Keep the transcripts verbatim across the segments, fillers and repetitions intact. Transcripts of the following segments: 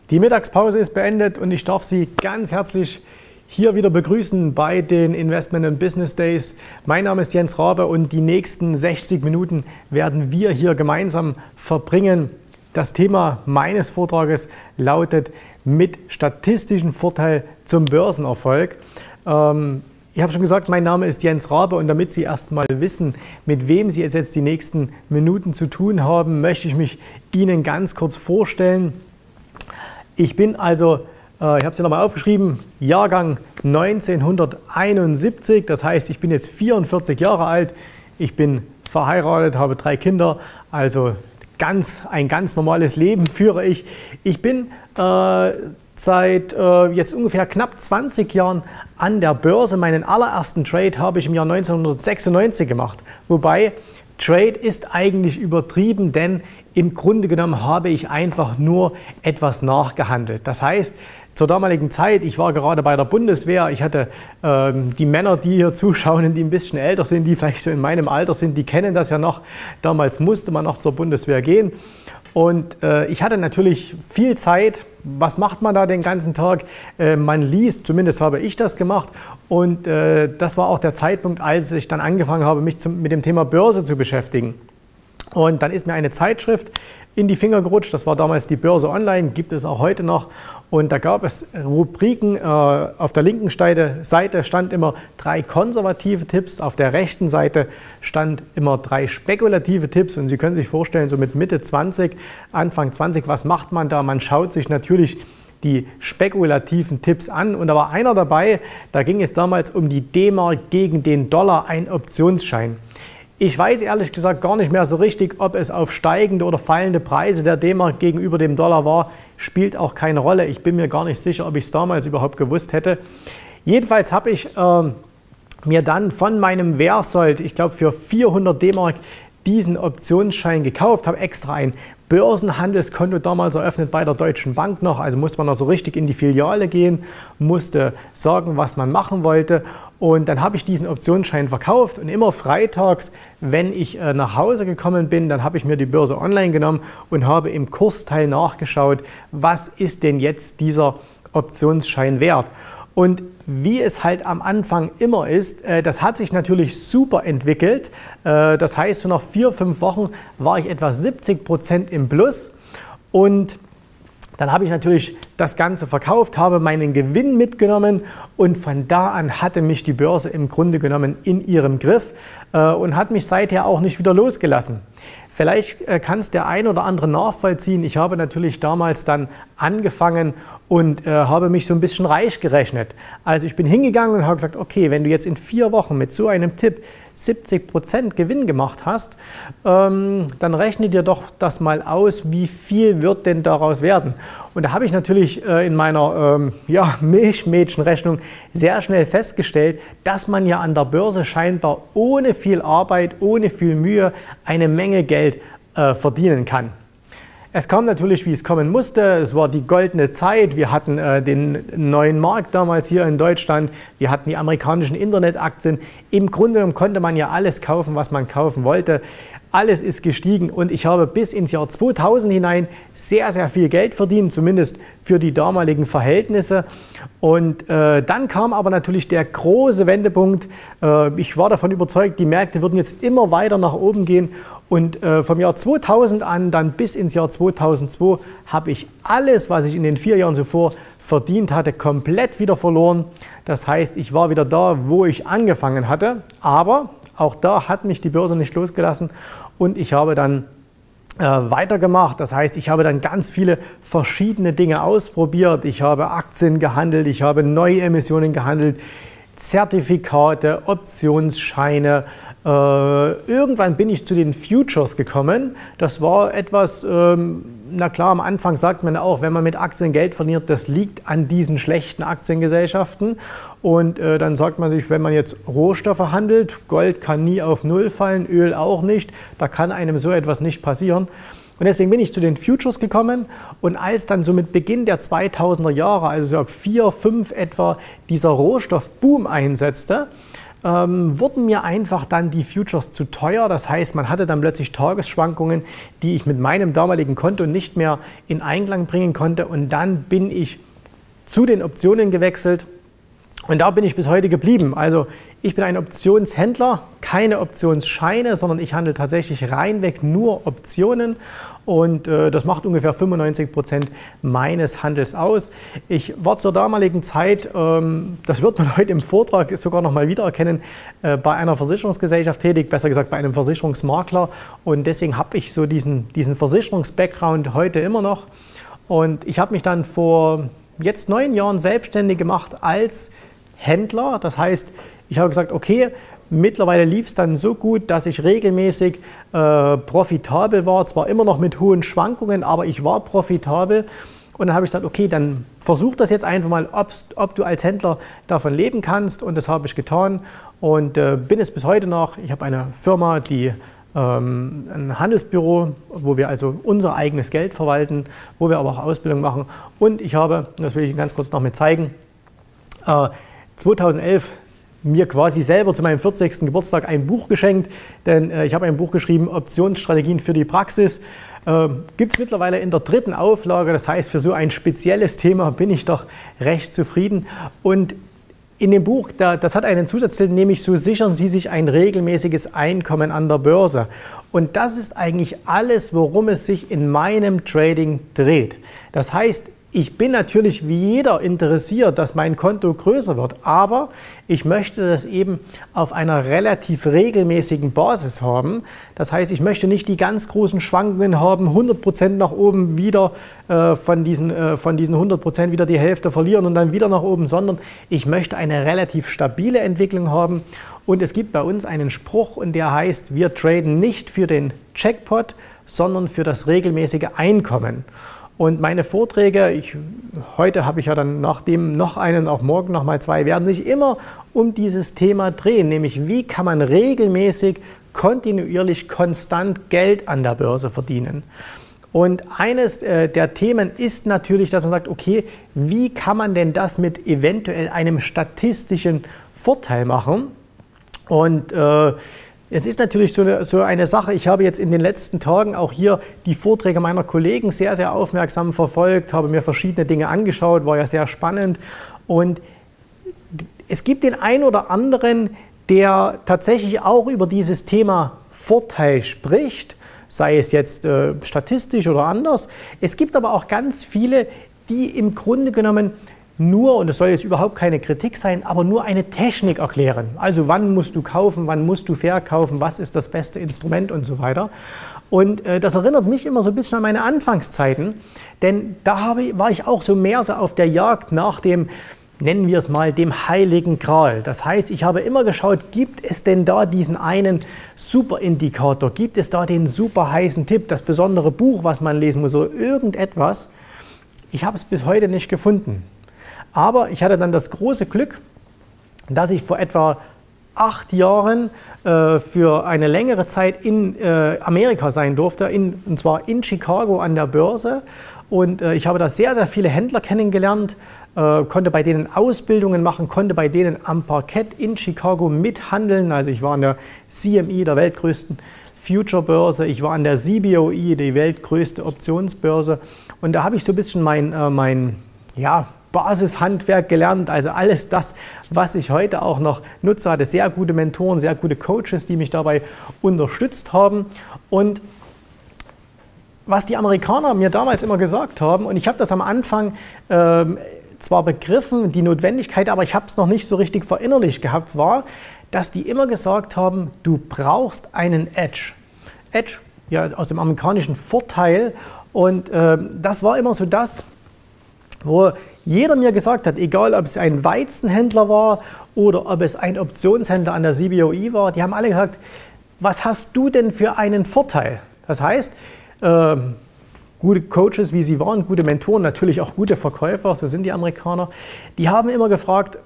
Die Mittagspause ist beendet und ich darf Sie ganz herzlich hier wieder begrüßen bei den Investment and Business Days. Mein Name ist Jens Rabe und die nächsten sechzig Minuten werden wir hier gemeinsam verbringen. Das Thema meines Vortrages lautet mit statistischem Vorteil zum Börsenerfolg. Ähm, ich habe schon gesagt, mein Name ist Jens Rabe und damit Sie erst mal wissen, mit wem Sie es jetzt die nächsten Minuten zu tun haben, möchte ich mich Ihnen ganz kurz vorstellen. Ich bin also, äh, ich habe es ja nochmal aufgeschrieben, Jahrgang neunzehnhunderteinundsiebzig, das heißt, ich bin jetzt vierundvierzig Jahre alt, ich bin verheiratet, habe drei Kinder, also ganz, ein ganz normales Leben führe ich. Ich bin äh, seit äh, jetzt ungefähr knapp zwanzig Jahren an der Börse. Meinen allerersten Trade habe ich im Jahr neunzehnhundertsechsundneunzig gemacht, wobei Trade ist eigentlich übertrieben, denn im Grunde genommen habe ich einfach nur etwas nachgehandelt. Das heißt, zur damaligen Zeit, ich war gerade bei der Bundeswehr, ich hatte ähm, die Männer, die hier zuschauen, die ein bisschen älter sind, die vielleicht so in meinem Alter sind, die kennen das ja noch. Damals musste man noch zur Bundeswehr gehen. Und äh, ich hatte natürlich viel Zeit. Was macht man da den ganzen Tag? Äh, man liest, zumindest habe ich das gemacht. Und äh, das war auch der Zeitpunkt, als ich dann angefangen habe, mich zum, mit dem Thema Börse zu beschäftigen. Und dann ist mir eine Zeitschrift in die Finger gerutscht. Das war damals die Börse Online, gibt es auch heute noch. Und da gab es Rubriken. Äh, auf der linken Seite, Seite stand immer drei konservative Tipps. Auf der rechten Seite stand immer drei spekulative Tipps. Und Sie können sich vorstellen, so mit Mitte zwanzig, Anfang zwanzig, was macht man da? Man schaut sich natürlich die spekulativen Tipps an. Und da war einer dabei, da ging es damals um die D-Mark gegen den Dollar, ein Optionsschein. Ich weiß ehrlich gesagt gar nicht mehr so richtig, ob es auf steigende oder fallende Preise der D-Mark gegenüber dem Dollar war. Spielt auch keine Rolle. Ich bin mir gar nicht sicher, ob ich es damals überhaupt gewusst hätte. Jedenfalls habe ich äh, mir dann von meinem Wehrsold, ich glaube für vierhundert D-Mark, diesen Optionsschein gekauft, habe extra ein Börsenhandelskonto damals eröffnet bei der Deutschen Bank noch. Also musste man also richtig in die Filiale gehen, musste sagen, was man machen wollte. Und dann habe ich diesen Optionsschein verkauft und immer freitags, wenn ich äh, nach Hause gekommen bin, dann habe ich mir die Börse Online genommen und habe im Kursteil nachgeschaut, was ist denn jetzt dieser Optionsschein wert. Und wie es halt am Anfang immer ist, äh, das hat sich natürlich super entwickelt. Äh, das heißt, so nach vier, fünf Wochen war ich etwa siebzig Prozent im Plus. Und dann habe ich natürlich das Ganze verkauft, habe meinen Gewinn mitgenommen und von da an hatte mich die Börse im Grunde genommen in ihrem Griff äh, und hat mich seither auch nicht wieder losgelassen. Vielleicht äh, kann es der ein oder andere nachvollziehen. Ich habe natürlich damals dann angefangen und äh, habe mich so ein bisschen reich gerechnet. Also ich bin hingegangen und habe gesagt, okay, wenn du jetzt in vier Wochen mit so einem Tipp siebzig Prozent Gewinn gemacht hast, ähm, dann rechne dir doch das mal aus, wie viel wird denn daraus werden. Und da habe ich natürlich äh, in meiner ähm, ja, Milchmädchenrechnung sehr schnell festgestellt, dass man ja an der Börse scheinbar ohne viel Arbeit, ohne viel Mühe eine Menge Geld äh, verdienen kann. Es kam natürlich, wie es kommen musste. Es war die goldene Zeit. Wir hatten äh, den neuen Markt damals hier in Deutschland. Wir hatten die amerikanischen Internetaktien. Im Grunde genommen konnte man ja alles kaufen, was man kaufen wollte. Alles ist gestiegen und ich habe bis ins Jahr zweitausend hinein sehr, sehr viel Geld verdient, zumindest für die damaligen Verhältnisse. Und äh, dann kam aber natürlich der große Wendepunkt. Äh, ich war davon überzeugt, die Märkte würden jetzt immer weiter nach oben gehen. Und äh, vom Jahr zweitausend an, dann bis ins Jahr zweitausendzwei, habe ich alles, was ich in den vier Jahren zuvor verdient hatte, komplett wieder verloren. Das heißt, ich war wieder da, wo ich angefangen hatte. Aber auch da hat mich die Börse nicht losgelassen und ich habe dann äh, weitergemacht. Das heißt, ich habe dann ganz viele verschiedene Dinge ausprobiert. Ich habe Aktien gehandelt, ich habe Neuemissionen gehandelt, Zertifikate, Optionsscheine. Äh, irgendwann bin ich zu den Futures gekommen. Das war etwas, ähm, na klar, am Anfang sagt man auch, wenn man mit Aktien Geld verliert, das liegt an diesen schlechten Aktiengesellschaften. Und äh, dann sagt man sich, wenn man jetzt Rohstoffe handelt, Gold kann nie auf Null fallen, Öl auch nicht, da kann einem so etwas nicht passieren. Und deswegen bin ich zu den Futures gekommen und als dann so mit Beginn der zweitausender Jahre, also so ab vier, fünf etwa, dieser Rohstoffboom einsetzte, ähm, wurden mir einfach dann die Futures zu teuer. Das heißt, man hatte dann plötzlich Tagesschwankungen, die ich mit meinem damaligen Konto nicht mehr in Einklang bringen konnte. Und dann bin ich zu den Optionen gewechselt. Und da bin ich bis heute geblieben. Also ich bin ein Optionshändler, keine Optionsscheine, sondern ich handle tatsächlich reinweg nur Optionen. Und äh, das macht ungefähr fünfundneunzig Prozent meines Handels aus. Ich war zur damaligen Zeit, ähm, das wird man heute im Vortrag sogar noch mal wiedererkennen, äh, bei einer Versicherungsgesellschaft tätig, besser gesagt bei einem Versicherungsmakler. Und deswegen habe ich so diesen, diesen Versicherungs-Background heute immer noch. Und ich habe mich dann vor jetzt neun Jahren selbstständig gemacht als Händler. Das heißt, ich habe gesagt, okay, mittlerweile lief es dann so gut, dass ich regelmäßig äh, profitabel war. Zwar immer noch mit hohen Schwankungen, aber ich war profitabel. Und dann habe ich gesagt, okay, dann versuch das jetzt einfach mal, ob du als Händler davon leben kannst. Und das habe ich getan und äh, bin es bis heute noch. Ich habe eine Firma, die ähm, ein Handelsbüro, wo wir also unser eigenes Geld verwalten, wo wir aber auch Ausbildung machen. Und ich habe, das will ich Ihnen ganz kurz noch mit zeigen, äh, zweitausendelf mir quasi selber zu meinem vierzigsten Geburtstag ein Buch geschenkt, denn äh, ich habe ein Buch geschrieben, Optionsstrategien für die Praxis. Äh, Gibt es mittlerweile in der dritten Auflage, das heißt, für so ein spezielles Thema bin ich doch recht zufrieden. Und in dem Buch, da, das hat einen Zusatztitel, nämlich so sichern Sie sich ein regelmäßiges Einkommen an der Börse. Und das ist eigentlich alles, worum es sich in meinem Trading dreht. Das heißt, ich bin natürlich wie jeder interessiert, dass mein Konto größer wird, aber ich möchte das eben auf einer relativ regelmäßigen Basis haben. Das heißt, ich möchte nicht die ganz großen Schwankungen haben, hundert Prozent nach oben wieder äh, von, diesen, äh, von diesen hundert Prozent wieder die Hälfte verlieren und dann wieder nach oben, sondern ich möchte eine relativ stabile Entwicklung haben. Und es gibt bei uns einen Spruch und der heißt, wir traden nicht für den Jackpot, sondern für das regelmäßige Einkommen. Und meine Vorträge, ich, heute habe ich ja dann nach dem noch einen, auch morgen noch mal zwei, werden sich immer um dieses Thema drehen, nämlich wie kann man regelmäßig, kontinuierlich, konstant Geld an der Börse verdienen. Und eines äh, der Themen ist natürlich, dass man sagt, okay, wie kann man denn das mit eventuell einem statistischen Vorteil machen? Und äh, es ist natürlich so eine, so eine Sache, ich habe jetzt in den letzten Tagen auch hier die Vorträge meiner Kollegen sehr, sehr aufmerksam verfolgt, habe mir verschiedene Dinge angeschaut, war ja sehr spannend. Und es gibt den einen oder anderen, der tatsächlich auch über dieses Thema Vorteil spricht, sei es jetzt äh, statistisch oder anders. Es gibt aber auch ganz viele, die im Grunde genommen nur, und das soll jetzt überhaupt keine Kritik sein, aber nur eine Technik erklären. Also wann musst du kaufen, wann musst du verkaufen, was ist das beste Instrument und so weiter. Und äh, das erinnert mich immer so ein bisschen an meine Anfangszeiten, denn da habe, war ich auch so mehr so auf der Jagd nach dem, nennen wir es mal, dem Heiligen Gral. Das heißt, ich habe immer geschaut, gibt es denn da diesen einen Superindikator, gibt es da den super heißen Tipp, das besondere Buch, was man lesen muss oder irgendetwas. Ich habe es bis heute nicht gefunden. Aber ich hatte dann das große Glück, dass ich vor etwa acht Jahren äh, für eine längere Zeit in äh, Amerika sein durfte, in, und zwar in Chicago an der Börse. Und äh, ich habe da sehr, sehr viele Händler kennengelernt, äh, konnte bei denen Ausbildungen machen, konnte bei denen am Parkett in Chicago mithandeln. Also ich war an der C M E, der weltgrößten Future-Börse, ich war an der C B O E, die weltgrößte Optionsbörse. Und da habe ich so ein bisschen mein, äh, mein ja, Basishandwerk gelernt, also alles das, was ich heute auch noch nutze, hatte sehr gute Mentoren, sehr gute Coaches, die mich dabei unterstützt haben. Und was die Amerikaner mir damals immer gesagt haben, und ich habe das am Anfang ähm, zwar begriffen, die Notwendigkeit, aber ich habe es noch nicht so richtig verinnerlicht gehabt, war, dass die immer gesagt haben, du brauchst einen Edge. Edge, ja, aus dem amerikanischen Vorteil. Und ähm, das war immer so das, wo jeder mir gesagt hat, egal ob es ein Weizenhändler war oder ob es ein Optionshändler an der C B O E war, die haben alle gesagt, was hast du denn für einen Vorteil? Das heißt, äh, gute Coaches, wie sie waren, gute Mentoren, natürlich auch gute Verkäufer, so sind die Amerikaner, die haben immer gefragt,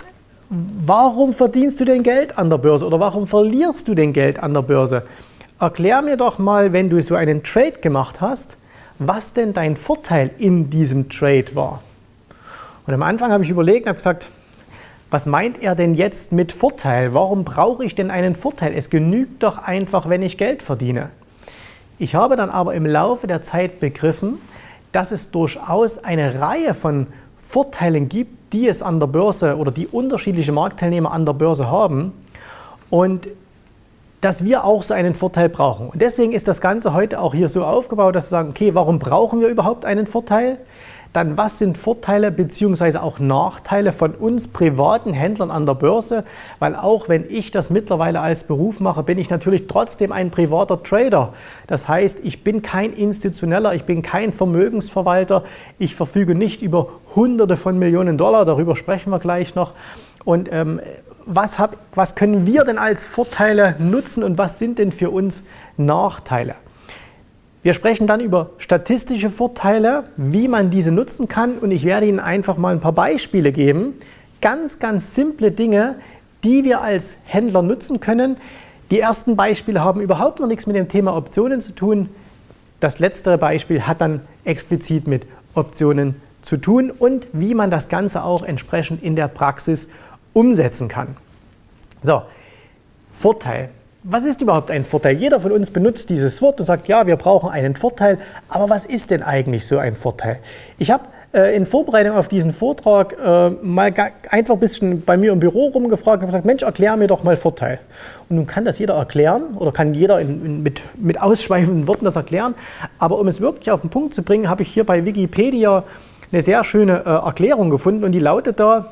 warum verdienst du denn Geld an der Börse oder warum verlierst du denn Geld an der Börse? Erklär mir doch mal, wenn du so einen Trade gemacht hast, was denn dein Vorteil in diesem Trade war. Und am Anfang habe ich überlegt und habe gesagt, Was meint er denn jetzt mit Vorteil? Warum brauche ich denn einen Vorteil? Es genügt doch einfach, wenn ich Geld verdiene. Ich habe dann aber im Laufe der Zeit begriffen, dass es durchaus eine Reihe von Vorteilen gibt, die es an der Börse oder die unterschiedliche Marktteilnehmer an der Börse haben und dass wir auch so einen Vorteil brauchen. Und deswegen ist das Ganze heute auch hier so aufgebaut, dass wir sagen, okay, warum brauchen wir überhaupt einen Vorteil? Dann, was sind Vorteile bzw. auch Nachteile von uns privaten Händlern an der Börse? Weil auch wenn ich das mittlerweile als Beruf mache, bin ich natürlich trotzdem ein privater Trader. Das heißt, ich bin kein Institutioneller, ich bin kein Vermögensverwalter, ich verfüge nicht über Hunderte von Millionen Dollar, darüber sprechen wir gleich noch. Und ähm, was, hab, was können wir denn als Vorteile nutzen und was sind denn für uns Nachteile? Wir sprechen dann über statistische Vorteile, wie man diese nutzen kann und ich werde Ihnen einfach mal ein paar Beispiele geben. Ganz, ganz simple Dinge, die wir als Händler nutzen können. Die ersten Beispiele haben überhaupt noch nichts mit dem Thema Optionen zu tun. Das letztere Beispiel hat dann explizit mit Optionen zu tun und wie man das Ganze auch entsprechend in der Praxis umsetzen kann. So, Vorteil. Was ist überhaupt ein Vorteil? Jeder von uns benutzt dieses Wort und sagt, ja, wir brauchen einen Vorteil. Aber was ist denn eigentlich so ein Vorteil? Ich habe äh, in Vorbereitung auf diesen Vortrag äh, mal einfach ein bisschen bei mir im Büro rumgefragt und gesagt, Mensch, erklär mir doch mal Vorteil. Und nun kann das jeder erklären oder kann jeder in, in, mit, mit ausschweifenden Worten das erklären. Aber um es wirklich auf den Punkt zu bringen, habe ich hier bei Wikipedia eine sehr schöne äh, Erklärung gefunden und die lautet da,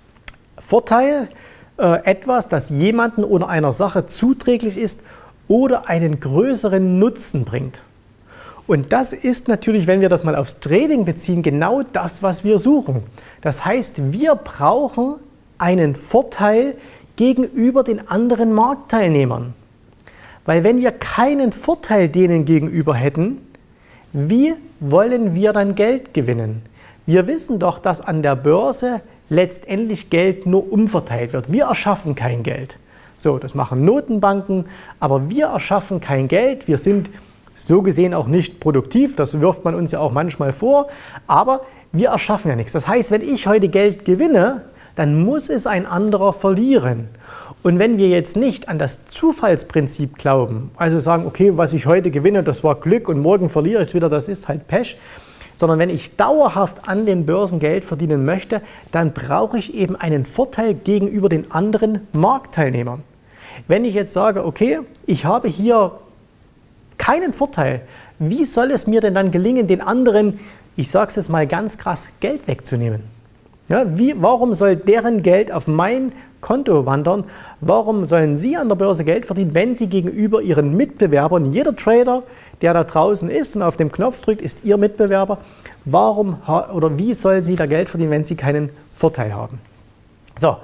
Vorteil, etwas, das jemandem oder einer Sache zuträglich ist oder einen größeren Nutzen bringt. Und das ist natürlich, wenn wir das mal aufs Trading beziehen, genau das, was wir suchen. Das heißt, wir brauchen einen Vorteil gegenüber den anderen Marktteilnehmern. Weil wenn wir keinen Vorteil denen gegenüber hätten, wie wollen wir dann Geld gewinnen? Wir wissen doch, dass an der Börse letztendlich Geld nur umverteilt wird. Wir erschaffen kein Geld. So, das machen Notenbanken, aber wir erschaffen kein Geld. Wir sind so gesehen auch nicht produktiv, das wirft man uns ja auch manchmal vor, aber wir erschaffen ja nichts. Das heißt, wenn ich heute Geld gewinne, dann muss es ein anderer verlieren. Und wenn wir jetzt nicht an das Zufallsprinzip glauben, also sagen, okay, was ich heute gewinne, das war Glück und morgen verliere ich es wieder, das ist halt Pech, sondern wenn ich dauerhaft an den Börsen Geld verdienen möchte, dann brauche ich eben einen Vorteil gegenüber den anderen Marktteilnehmern. Wenn ich jetzt sage, okay, ich habe hier keinen Vorteil, wie soll es mir denn dann gelingen, den anderen, ich sage es jetzt mal ganz krass, Geld wegzunehmen? Ja, wie, warum soll deren Geld auf mein Konto wandern? Warum sollen Sie an der Börse Geld verdienen, wenn Sie gegenüber Ihren Mitbewerbern, jeder Trader, der da draußen ist und auf den Knopf drückt, ist Ihr Mitbewerber. Warum oder wie soll sie da Geld verdienen, wenn sie keinen Vorteil haben? So,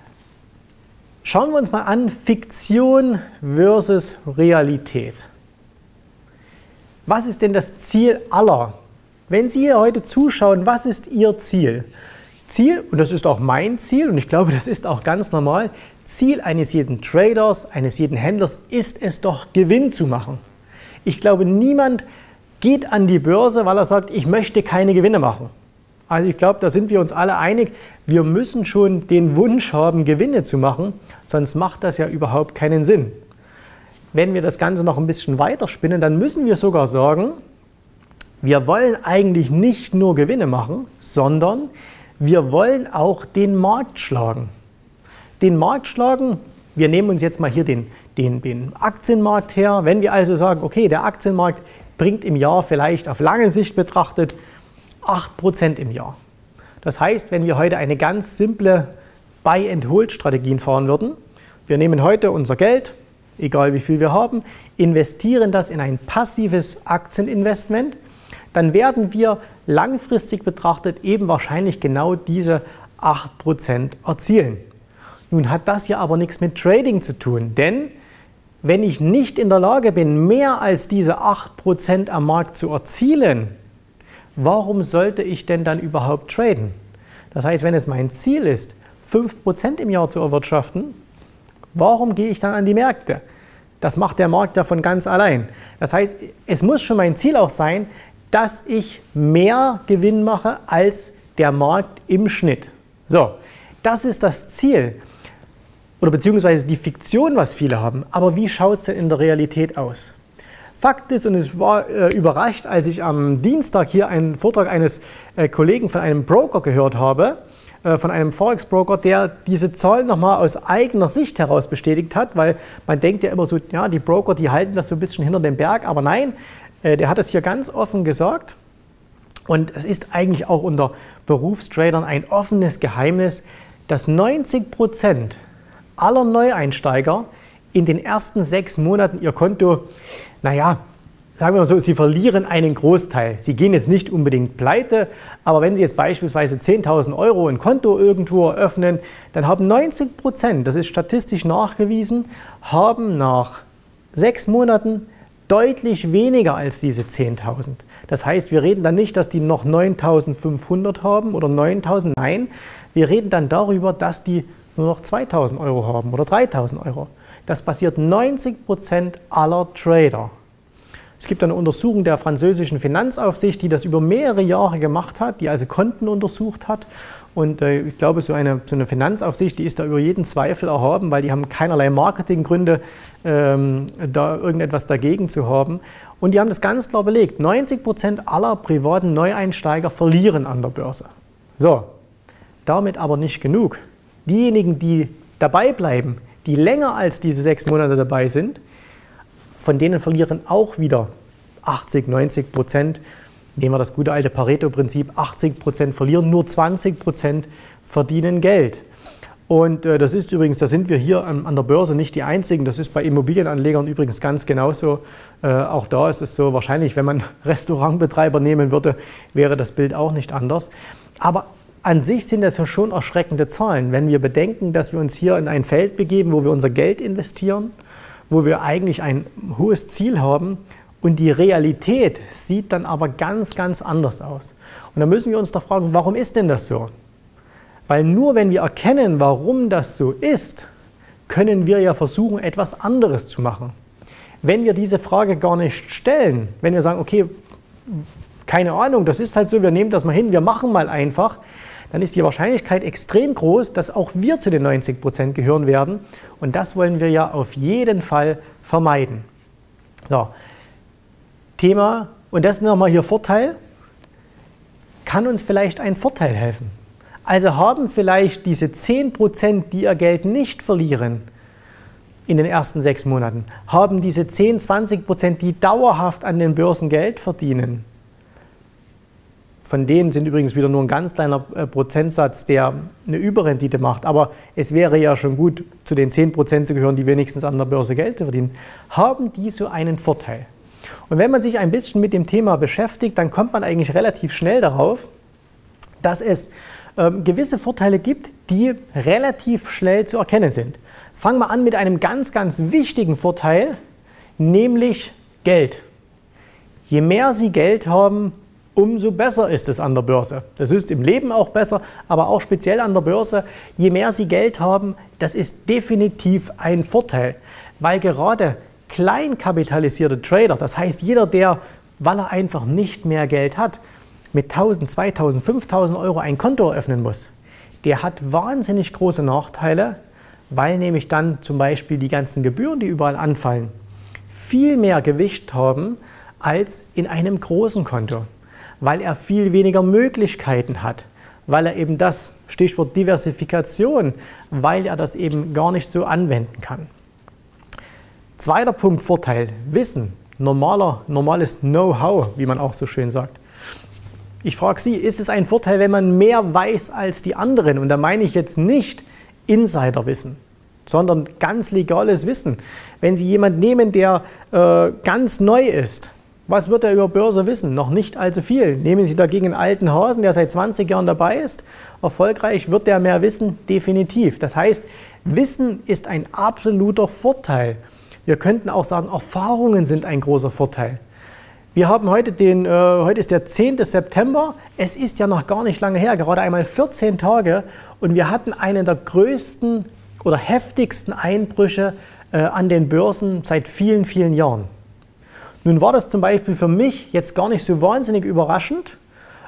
schauen wir uns mal an, Fiktion versus Realität. Was ist denn das Ziel aller? Wenn Sie hier heute zuschauen, was ist Ihr Ziel? Ziel, und das ist auch mein Ziel, und ich glaube, das ist auch ganz normal, Ziel eines jeden Traders, eines jeden Händlers ist es doch, Gewinn zu machen. Ich glaube, niemand geht an die Börse, weil er sagt, ich möchte keine Gewinne machen. Also ich glaube, da sind wir uns alle einig, wir müssen schon den Wunsch haben, Gewinne zu machen, sonst macht das ja überhaupt keinen Sinn. Wenn wir das Ganze noch ein bisschen weiterspinnen, dann müssen wir sogar sagen, wir wollen eigentlich nicht nur Gewinne machen, sondern wir wollen auch den Markt schlagen. Den Markt schlagen, wir nehmen uns jetzt mal hier den Den, den Aktienmarkt her. Wenn wir also sagen, okay, der Aktienmarkt bringt im Jahr vielleicht auf lange Sicht betrachtet acht Prozent im Jahr. Das heißt, wenn wir heute eine ganz simple Buy-and-Hold-Strategien fahren würden, wir nehmen heute unser Geld, egal wie viel wir haben, investieren das in ein passives Aktieninvestment, dann werden wir langfristig betrachtet eben wahrscheinlich genau diese acht Prozent erzielen. Nun hat das ja aber nichts mit Trading zu tun, denn wenn ich nicht in der Lage bin, mehr als diese acht Prozent am Markt zu erzielen, warum sollte ich denn dann überhaupt traden? Das heißt, wenn es mein Ziel ist, fünf Prozent im Jahr zu erwirtschaften, warum gehe ich dann an die Märkte? Das macht der Markt ja von ganz allein. Das heißt, es muss schon mein Ziel auch sein, dass ich mehr Gewinn mache als der Markt im Schnitt. So, Das ist das Ziel oder beziehungsweise die Fiktion, was viele haben. Aber wie schaut es denn in der Realität aus? Fakt ist, und es war äh, überrascht, als ich am Dienstag hier einen Vortrag eines äh, Kollegen von einem Broker gehört habe, äh, von einem Forex-Broker, der diese Zahlen nochmal aus eigener Sicht heraus bestätigt hat, weil man denkt ja immer so, ja, die Broker, die halten das so ein bisschen hinter dem Berg, aber nein, äh, der hat es hier ganz offen gesagt und es ist eigentlich auch unter Berufstradern ein offenes Geheimnis, dass neunzig Prozent aller Neueinsteiger in den ersten sechs Monaten ihr Konto, naja, sagen wir mal so, sie verlieren einen Großteil. Sie gehen jetzt nicht unbedingt pleite, aber wenn Sie jetzt beispielsweise zehntausend Euro ein Konto irgendwo eröffnen, dann haben neunzig Prozent, das ist statistisch nachgewiesen, haben nach sechs Monaten deutlich weniger als diese zehntausend. Das heißt, wir reden dann nicht, dass die noch neuntausendfünfhundert haben oder neuntausend, nein, wir reden dann darüber, dass die nur noch zweitausend Euro haben oder dreitausend Euro. Das passiert neunzig Prozent aller Trader. Es gibt eine Untersuchung der französischen Finanzaufsicht, die das über mehrere Jahre gemacht hat, die also Konten untersucht hat. Und äh, ich glaube, so eine, so eine Finanzaufsicht, die ist da über jeden Zweifel erhaben, weil die haben keinerlei Marketinggründe, ähm, da irgendetwas dagegen zu haben. Und die haben das ganz klar belegt. neunzig Prozent aller privaten Neueinsteiger verlieren an der Börse. So, damit aber nicht genug. Diejenigen, die dabei bleiben, die länger als diese sechs Monate dabei sind, von denen verlieren auch wieder achtzig, neunzig Prozent. Nehmen wir das gute alte Pareto-Prinzip, achtzig Prozent verlieren, nur zwanzig Prozent verdienen Geld. Und äh, das ist übrigens, da sind wir hier an, an der Börse nicht die Einzigen, das ist bei Immobilienanlegern übrigens ganz genauso. Äh, auch da ist es so, wahrscheinlich, wenn man Restaurantbetreiber nehmen würde, wäre das Bild auch nicht anders. Aber an sich sind das ja schon erschreckende Zahlen, wenn wir bedenken, dass wir uns hier in ein Feld begeben, wo wir unser Geld investieren, wo wir eigentlich ein hohes Ziel haben und die Realität sieht dann aber ganz, ganz anders aus. Und da müssen wir uns doch fragen, warum ist denn das so? Weil nur wenn wir erkennen, warum das so ist, können wir ja versuchen, etwas anderes zu machen. Wenn wir diese Frage gar nicht stellen, wenn wir sagen, okay, keine Ahnung, das ist halt so, wir nehmen das mal hin, wir machen mal einfach, dann ist die Wahrscheinlichkeit extrem groß, dass auch wir zu den neunzig Prozent gehören werden. Und das wollen wir ja auf jeden Fall vermeiden. So, Thema, und das ist nochmal hier Vorteil, kann uns vielleicht ein Vorteil helfen. Also haben vielleicht diese zehn Prozent, die ihr Geld nicht verlieren in den ersten sechs Monaten, haben diese zehn, zwanzig Prozent, die dauerhaft an den Börsen Geld verdienen. Von denen sind übrigens wieder nur ein ganz kleiner Prozentsatz, der eine Überrendite macht. Aber es wäre ja schon gut, zu den zehn Prozent zu gehören, die wenigstens an der Börse Geld verdienen. Haben die so einen Vorteil? Und wenn man sich ein bisschen mit dem Thema beschäftigt, dann kommt man eigentlich relativ schnell darauf, dass es ähm, gewisse Vorteile gibt, die relativ schnell zu erkennen sind. Fangen wir an mit einem ganz, ganz wichtigen Vorteil, nämlich Geld. Je mehr Sie Geld haben, umso besser ist es an der Börse. Das ist im Leben auch besser, aber auch speziell an der Börse. Je mehr Sie Geld haben, das ist definitiv ein Vorteil, weil gerade kleinkapitalisierte Trader, das heißt jeder, der, weil er einfach nicht mehr Geld hat, mit tausend, zweitausend, fünftausend Euro ein Konto eröffnen muss, der hat wahnsinnig große Nachteile, weil nämlich dann zum Beispiel die ganzen Gebühren, die überall anfallen, viel mehr Gewicht haben als in einem großen Konto, weil er viel weniger Möglichkeiten hat, weil er eben das, Stichwort Diversifikation, weil er das eben gar nicht so anwenden kann. Zweiter Punkt, Vorteil, Wissen, normaler, normales Know-how, wie man auch so schön sagt. Ich frage Sie, ist es ein Vorteil, wenn man mehr weiß als die anderen? Und da meine ich jetzt nicht Insiderwissen, sondern ganz legales Wissen. Wenn Sie jemanden nehmen, der äh, ganz neu ist, was wird er über Börse wissen? Noch nicht allzu viel. Nehmen Sie dagegen einen alten Hasen, der seit zwanzig Jahren dabei ist, erfolgreich, wird der mehr wissen? Definitiv. Das heißt, Wissen ist ein absoluter Vorteil. Wir könnten auch sagen, Erfahrungen sind ein großer Vorteil. Wir haben heute den, äh, heute ist der zehnte September, es ist ja noch gar nicht lange her, gerade einmal vierzehn Tage und wir hatten einen der größten oder heftigsten Einbrüche äh, an den Börsen seit vielen, vielen Jahren. Nun war das zum Beispiel für mich jetzt gar nicht so wahnsinnig überraschend,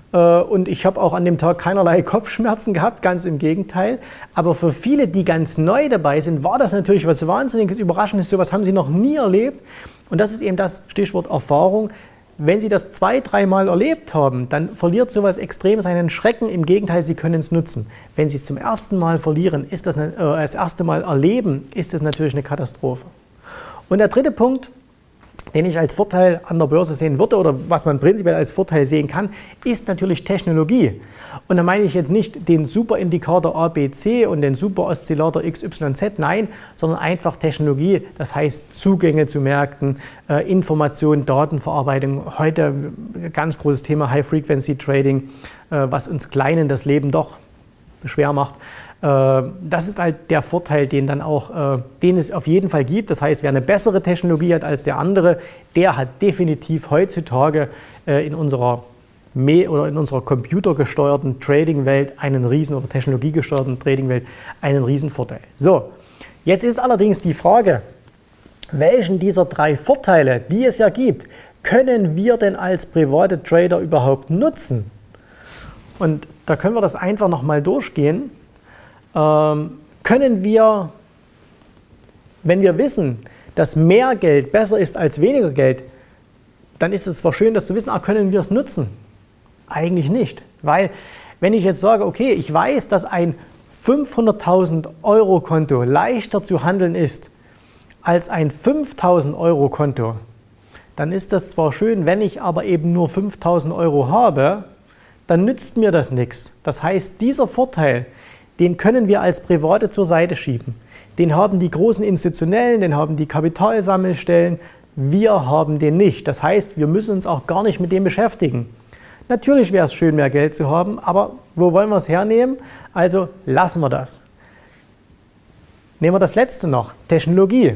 und ich habe auch an dem Tag keinerlei Kopfschmerzen gehabt, ganz im Gegenteil. Aber für viele, die ganz neu dabei sind, war das natürlich was Wahnsinniges, Überraschendes. Sowas haben sie noch nie erlebt. Und das ist eben das Stichwort Erfahrung. Wenn Sie das zwei, dreimal erlebt haben, dann verliert sowas extrem seinen Schrecken. Im Gegenteil, Sie können es nutzen. Wenn Sie es zum ersten Mal verlieren, ist das, eine, äh, das erste Mal erleben, ist das natürlich eine Katastrophe. Und der dritte Punkt, den ich als Vorteil an der Börse sehen würde oder was man prinzipiell als Vorteil sehen kann, ist natürlich Technologie. Und da meine ich jetzt nicht den Superindikator A B C und den Superoszillator X Y Z, nein, sondern einfach Technologie, das heißt Zugänge zu Märkten, äh, Information, Datenverarbeitung. Heute ein ganz großes Thema High-Frequency-Trading, äh, was uns Kleinen das Leben doch schwer macht. Das ist halt der Vorteil, den, dann auch, den es auf jeden Fall gibt. Das heißt, wer eine bessere Technologie hat als der andere, der hat definitiv heutzutage in unserer, oder in unserer computergesteuerten Trading-Welt einen riesen, oder technologiegesteuerten Trading-Welt einen riesen Vorteil. So, jetzt ist allerdings die Frage, welchen dieser drei Vorteile, die es ja gibt, können wir denn als private Trader überhaupt nutzen? Und da können wir das einfach nochmal durchgehen. Ähm, können wir, wenn wir wissen, dass mehr Geld besser ist als weniger Geld, dann ist es zwar schön, das zu wissen, aber können wir es nutzen? Eigentlich nicht. Weil, wenn ich jetzt sage, okay, ich weiß, dass ein fünfhunderttausend Euro Konto leichter zu handeln ist als ein fünftausend Euro Konto, dann ist das zwar schön, wenn ich aber eben nur fünftausend Euro habe, dann nützt mir das nichts. Das heißt, dieser Vorteil, den können wir als Private zur Seite schieben. Den haben die großen Institutionellen, den haben die Kapitalsammelstellen. Wir haben den nicht. Das heißt, wir müssen uns auch gar nicht mit dem beschäftigen. Natürlich wäre es schön, mehr Geld zu haben, aber wo wollen wir es hernehmen? Also lassen wir das. Nehmen wir das letzte noch, Technologie.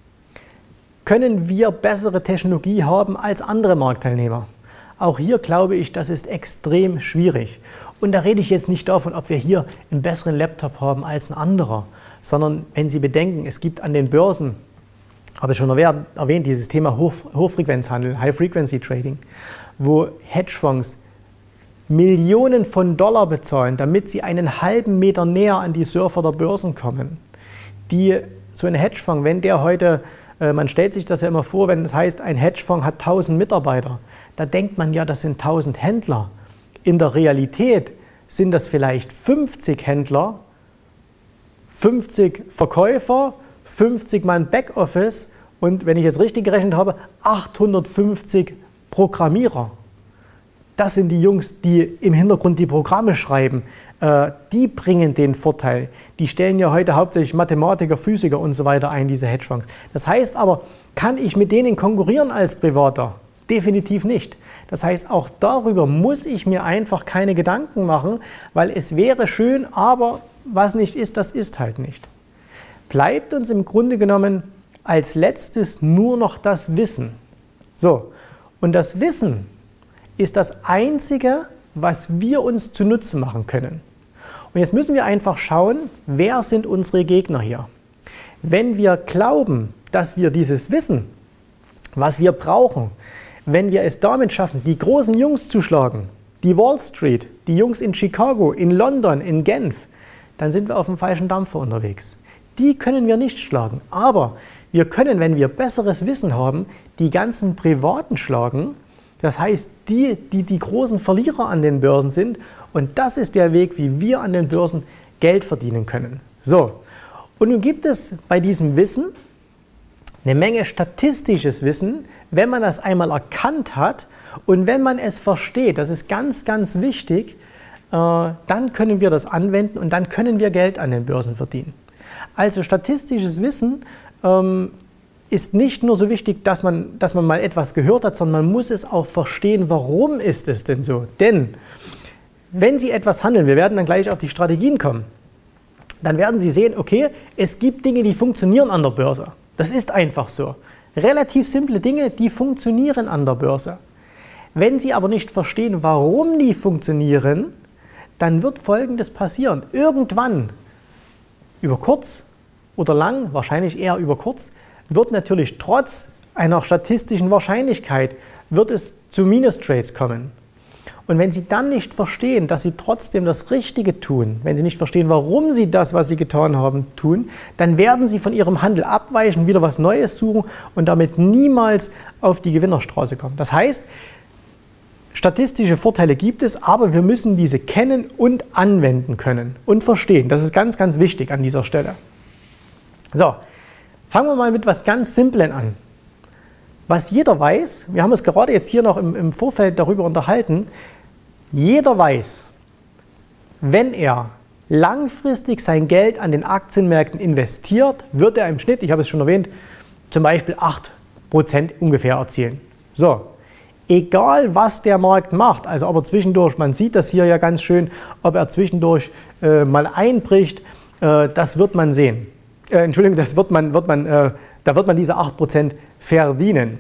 Können wir bessere Technologie haben als andere Marktteilnehmer? Auch hier glaube ich, das ist extrem schwierig. Und da rede ich jetzt nicht davon, ob wir hier einen besseren Laptop haben als ein anderer, sondern wenn Sie bedenken, es gibt an den Börsen, habe ich schon erwähnt, dieses Thema Hoch, Hochfrequenzhandel, High-Frequency-Trading, wo Hedgefonds Millionen von Dollar bezahlen, damit sie einen halben Meter näher an die Surfer der Börsen kommen. Die, so ein Hedgefonds, wenn der heute, äh, man stellt sich das ja immer vor, wenn das heißt, ein Hedgefonds hat tausend Mitarbeiter, da denkt man ja, das sind tausend Händler. In der Realität sind das vielleicht fünfzig Händler, fünfzig Verkäufer, fünfzig Mann Backoffice und, wenn ich es richtig gerechnet habe, achthundertfünfzig Programmierer. Das sind die Jungs, die im Hintergrund die Programme schreiben. Äh, die bringen den Vorteil. Die stellen ja heute hauptsächlich Mathematiker, Physiker und so weiter ein, diese Hedgefonds. Das heißt aber, kann ich mit denen konkurrieren als Privater? Definitiv nicht. Das heißt, auch darüber muss ich mir einfach keine Gedanken machen, weil es wäre schön, aber was nicht ist, das ist halt nicht. Bleibt uns im Grunde genommen als letztes nur noch das Wissen. So, und das Wissen ist das Einzige, was wir uns zunutze machen können. Und jetzt müssen wir einfach schauen, wer sind unsere Gegner hier? Wenn wir glauben, dass wir dieses Wissen, was wir brauchen, wenn wir es damit schaffen, die großen Jungs zu schlagen, die Wall Street, die Jungs in Chicago, in London, in Genf, dann sind wir auf dem falschen Dampfer unterwegs. Die können wir nicht schlagen. Aber wir können, wenn wir besseres Wissen haben, die ganzen Privaten schlagen. Das heißt, die, die die großen Verlierer an den Börsen sind. Und das ist der Weg, wie wir an den Börsen Geld verdienen können. So, und nun gibt es bei diesem Wissen eine Menge statistisches Wissen, wenn man das einmal erkannt hat und wenn man es versteht, das ist ganz, ganz wichtig, äh, dann können wir das anwenden und dann können wir Geld an den Börsen verdienen. Also statistisches Wissen ähm, ist nicht nur so wichtig, dass man, dass man mal etwas gehört hat, sondern man muss es auch verstehen, warum ist es denn so. Denn wenn Sie etwas handeln, wir werden dann gleich auf die Strategien kommen, dann werden Sie sehen, okay, es gibt Dinge, die funktionieren an der Börse. Das ist einfach so. Relativ simple Dinge, die funktionieren an der Börse. Wenn Sie aber nicht verstehen, warum die funktionieren, dann wird Folgendes passieren. Irgendwann, über kurz oder lang, wahrscheinlich eher über kurz, wird natürlich trotz einer statistischen Wahrscheinlichkeit, wird es zu Minus-Trades kommen. Und wenn Sie dann nicht verstehen, dass Sie trotzdem das Richtige tun, wenn Sie nicht verstehen, warum Sie das, was Sie getan haben, tun, dann werden Sie von Ihrem Handel abweichen, wieder was Neues suchen und damit niemals auf die Gewinnerstraße kommen. Das heißt, statistische Vorteile gibt es, aber wir müssen diese kennen und anwenden können und verstehen. Das ist ganz, ganz wichtig an dieser Stelle. So, fangen wir mal mit etwas ganz Simplen an. Was jeder weiß, wir haben uns gerade jetzt hier noch im, im Vorfeld darüber unterhalten, jeder weiß, wenn er langfristig sein Geld an den Aktienmärkten investiert, wird er im Schnitt, ich habe es schon erwähnt, zum Beispiel acht Prozent ungefähr erzielen. So, egal was der Markt macht, also ob er zwischendurch, man sieht das hier ja ganz schön, ob er zwischendurch äh, mal einbricht, äh, das wird man sehen. Äh, Entschuldigung, das wird man, wird man, äh, da wird man diese acht Prozent verdienen.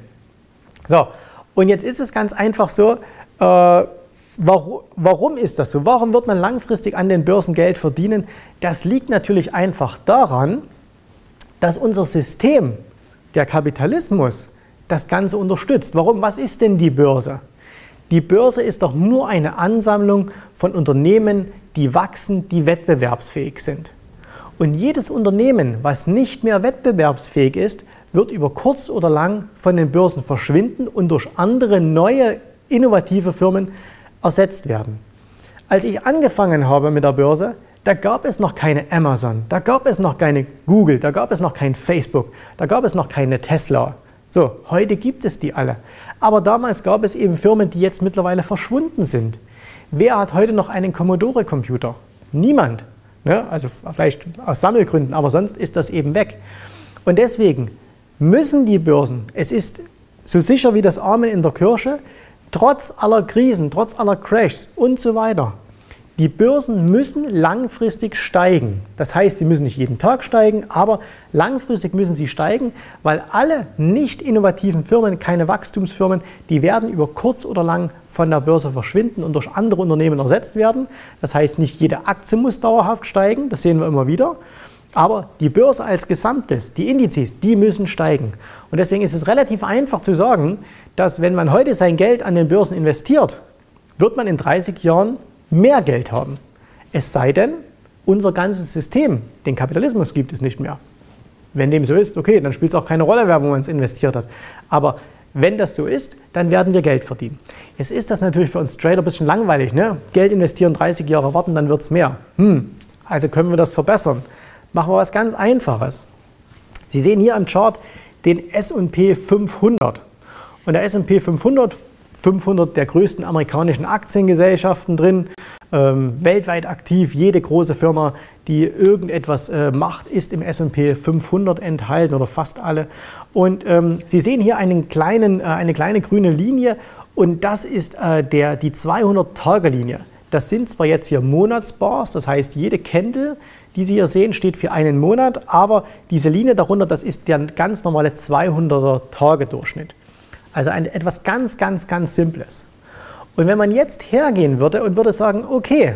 So, und jetzt ist es ganz einfach so, äh, warum, warum ist das so? Warum wird man langfristig an den Börsen Geld verdienen? Das liegt natürlich einfach daran, dass unser System, der Kapitalismus, das Ganze unterstützt. Warum? Was ist denn die Börse? Die Börse ist doch nur eine Ansammlung von Unternehmen, die wachsen, die wettbewerbsfähig sind. Und jedes Unternehmen, was nicht mehr wettbewerbsfähig ist, wird über kurz oder lang von den Börsen verschwinden und durch andere, neue, innovative Firmen ersetzt werden. Als ich angefangen habe mit der Börse, da gab es noch keine Amazon, da gab es noch keine Google, da gab es noch kein Facebook, da gab es noch keine Tesla. So, heute gibt es die alle. Aber damals gab es eben Firmen, die jetzt mittlerweile verschwunden sind. Wer hat heute noch einen Commodore-Computer? Niemand. Ne? Also vielleicht aus Sammelgründen, aber sonst ist das eben weg. Und deswegen müssen die Börsen, es ist so sicher wie das Amen in der Kirche, trotz aller Krisen, trotz aller Crashs und so weiter, die Börsen müssen langfristig steigen. Das heißt, sie müssen nicht jeden Tag steigen, aber langfristig müssen sie steigen, weil alle nicht innovativen Firmen, keine Wachstumsfirmen, die werden über kurz oder lang von der Börse verschwinden und durch andere Unternehmen ersetzt werden. Das heißt, nicht jede Aktie muss dauerhaft steigen, das sehen wir immer wieder. Aber die Börse als Gesamtes, die Indizes, die müssen steigen. Und deswegen ist es relativ einfach zu sagen, dass wenn man heute sein Geld an den Börsen investiert, wird man in dreißig Jahren mehr Geld haben. Es sei denn, unser ganzes System, den Kapitalismus, gibt es nicht mehr. Wenn dem so ist, okay, dann spielt es auch keine Rolle mehr, wo man es investiert hat. Aber wenn das so ist, dann werden wir Geld verdienen. Jetzt ist das natürlich für uns Trader ein bisschen langweilig, ne? Geld investieren, dreißig Jahre warten, dann wird es mehr. Hm, also können wir das verbessern. Machen wir was ganz Einfaches. Sie sehen hier am Chart den S und P fünfhundert. Und der S und P fünfhundert, fünfhundert der größten amerikanischen Aktiengesellschaften drin, ähm, weltweit aktiv. Jede große Firma, die irgendetwas äh, macht, ist im S und P fünfhundert enthalten oder fast alle. Und ähm, Sie sehen hier einen kleinen, äh, eine kleine grüne Linie und das ist äh, der, die zweihundert-Tage-Linie. Das sind zwar jetzt hier Monatsbars, das heißt jede Candle, die Sie hier sehen, steht für einen Monat, aber diese Linie darunter, das ist der ganz normale zweihunderter-Tage-Durchschnitt. Also ein, etwas ganz, ganz, ganz Simples. Und wenn man jetzt hergehen würde und würde sagen, okay,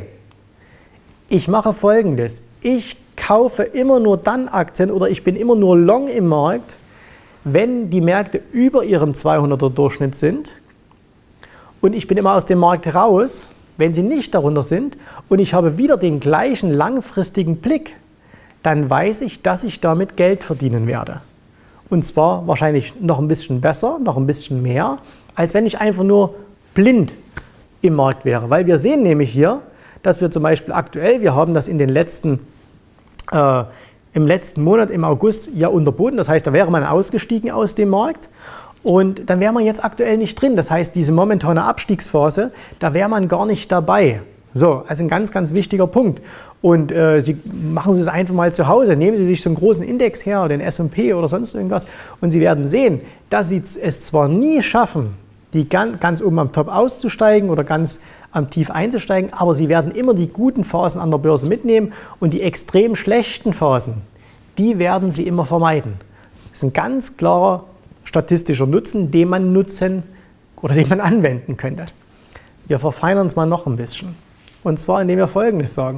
ich mache Folgendes, ich kaufe immer nur dann Aktien oder ich bin immer nur long im Markt, wenn die Märkte über ihrem zweihunderter-Durchschnitt sind und ich bin immer aus dem Markt raus, wenn sie nicht darunter sind und ich habe wieder den gleichen langfristigen Blick, dann weiß ich, dass ich damit Geld verdienen werde. Und zwar wahrscheinlich noch ein bisschen besser, noch ein bisschen mehr, als wenn ich einfach nur blind im Markt wäre. Weil wir sehen nämlich hier, dass wir zum Beispiel aktuell, wir haben das in den letzten, äh, im letzten Monat, im August, ja unterboten. Das heißt, da wäre man ausgestiegen aus dem Markt. Und dann wäre man jetzt aktuell nicht drin. Das heißt, diese momentane Abstiegsphase, da wäre man gar nicht dabei. So, also ein ganz, ganz wichtiger Punkt. Und äh, Sie machen Sie es einfach mal zu Hause. Nehmen Sie sich so einen großen Index her, den S und P oder sonst irgendwas, und Sie werden sehen, dass Sie es zwar nie schaffen, die ganz, ganz oben am Top auszusteigen oder ganz am Tief einzusteigen, aber Sie werden immer die guten Phasen an der Börse mitnehmen und die extrem schlechten Phasen, die werden Sie immer vermeiden. Das ist ein ganz klarer statistischer Nutzen, den man nutzen oder den man anwenden könnte. Wir verfeinern es mal noch ein bisschen. Und zwar, indem wir Folgendes sagen.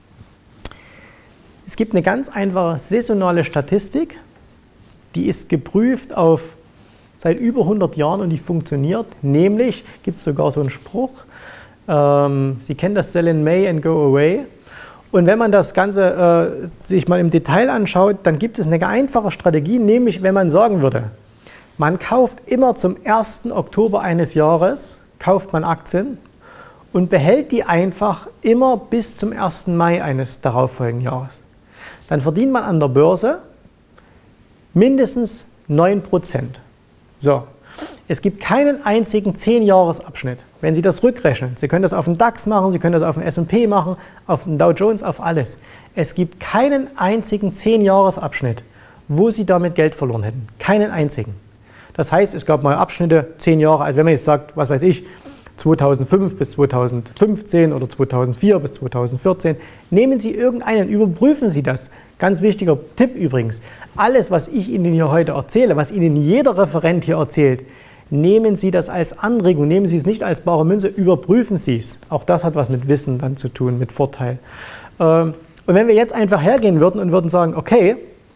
Es gibt eine ganz einfache saisonale Statistik, die ist geprüft auf seit über hundert Jahren und die funktioniert. Nämlich gibt es sogar so einen Spruch, Ähm, Sie kennen das Sell in May and Go Away. Und wenn man das Ganze äh, sich mal im Detail anschaut, dann gibt es eine einfache Strategie, nämlich wenn man sagen würde, man kauft immer zum ersten Oktober eines Jahres, kauft man Aktien und behält die einfach immer bis zum ersten Mai eines darauffolgenden Jahres. Dann verdient man an der Börse mindestens neun Prozent. So. Es gibt keinen einzigen zehn-Jahres-Abschnitt. Wenn Sie das rückrechnen, Sie können das auf den DAX machen, Sie können das auf den S und P machen, auf den Dow Jones, auf alles. Es gibt keinen einzigen zehn-Jahres-Abschnitt, wo Sie damit Geld verloren hätten. Keinen einzigen. Das heißt, es gab mal Abschnitte, zehn Jahre, also wenn man jetzt sagt, was weiß ich, zweitausendfünf bis zweitausendfünfzehn oder zweitausendvier bis zweitausendvierzehn, nehmen Sie irgendeinen, überprüfen Sie das. Ganz wichtiger Tipp übrigens, alles, was ich Ihnen hier heute erzähle, was Ihnen jeder Referent hier erzählt, nehmen Sie das als Anregung, nehmen Sie es nicht als bare Münze, überprüfen Sie es. Auch das hat was mit Wissen dann zu tun, mit Vorteil. Und wenn wir jetzt einfach hergehen würden und würden sagen, okay,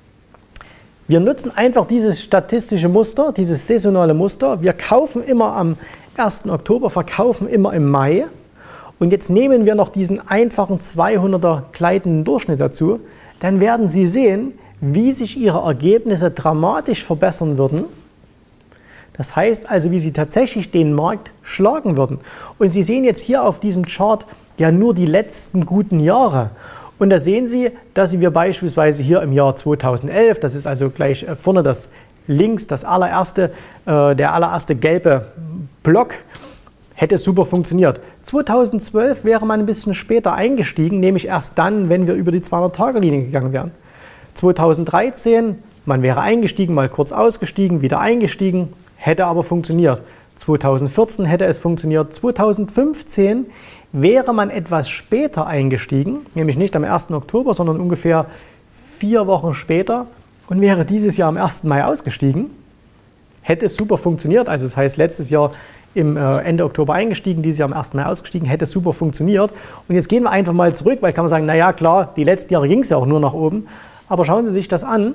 wir nutzen einfach dieses statistische Muster, dieses saisonale Muster, wir kaufen immer am ersten Oktober, verkaufen immer im Mai und jetzt nehmen wir noch diesen einfachen zweihunderter gleitenden Durchschnitt dazu, dann werden Sie sehen, wie sich Ihre Ergebnisse dramatisch verbessern würden. Das heißt also, wie Sie tatsächlich den Markt schlagen würden. Und Sie sehen jetzt hier auf diesem Chart ja nur die letzten guten Jahre. Und da sehen Sie, dass wir beispielsweise hier im Jahr zweitausendelf, das ist also gleich vorne das links, das allererste, äh, der allererste gelbe Block, hätte super funktioniert. zweitausendzwölf wäre man ein bisschen später eingestiegen, nämlich erst dann, wenn wir über die zweihundert-Tage-Linie gegangen wären. zweitausenddreizehn, man wäre eingestiegen, mal kurz ausgestiegen, wieder eingestiegen, hätte aber funktioniert. zweitausendvierzehn hätte es funktioniert. zweitausendfünfzehn wäre man etwas später eingestiegen, nämlich nicht am ersten Oktober, sondern ungefähr vier Wochen später und wäre dieses Jahr am ersten Mai ausgestiegen. Hätte es super funktioniert, also das heißt letztes Jahr im äh, Ende Oktober eingestiegen, dieses Jahr am ersten Mai ausgestiegen, hätte super funktioniert. Und jetzt gehen wir einfach mal zurück, weil kann man sagen, naja klar, die letzten Jahre ging es ja auch nur nach oben, aber schauen Sie sich das an.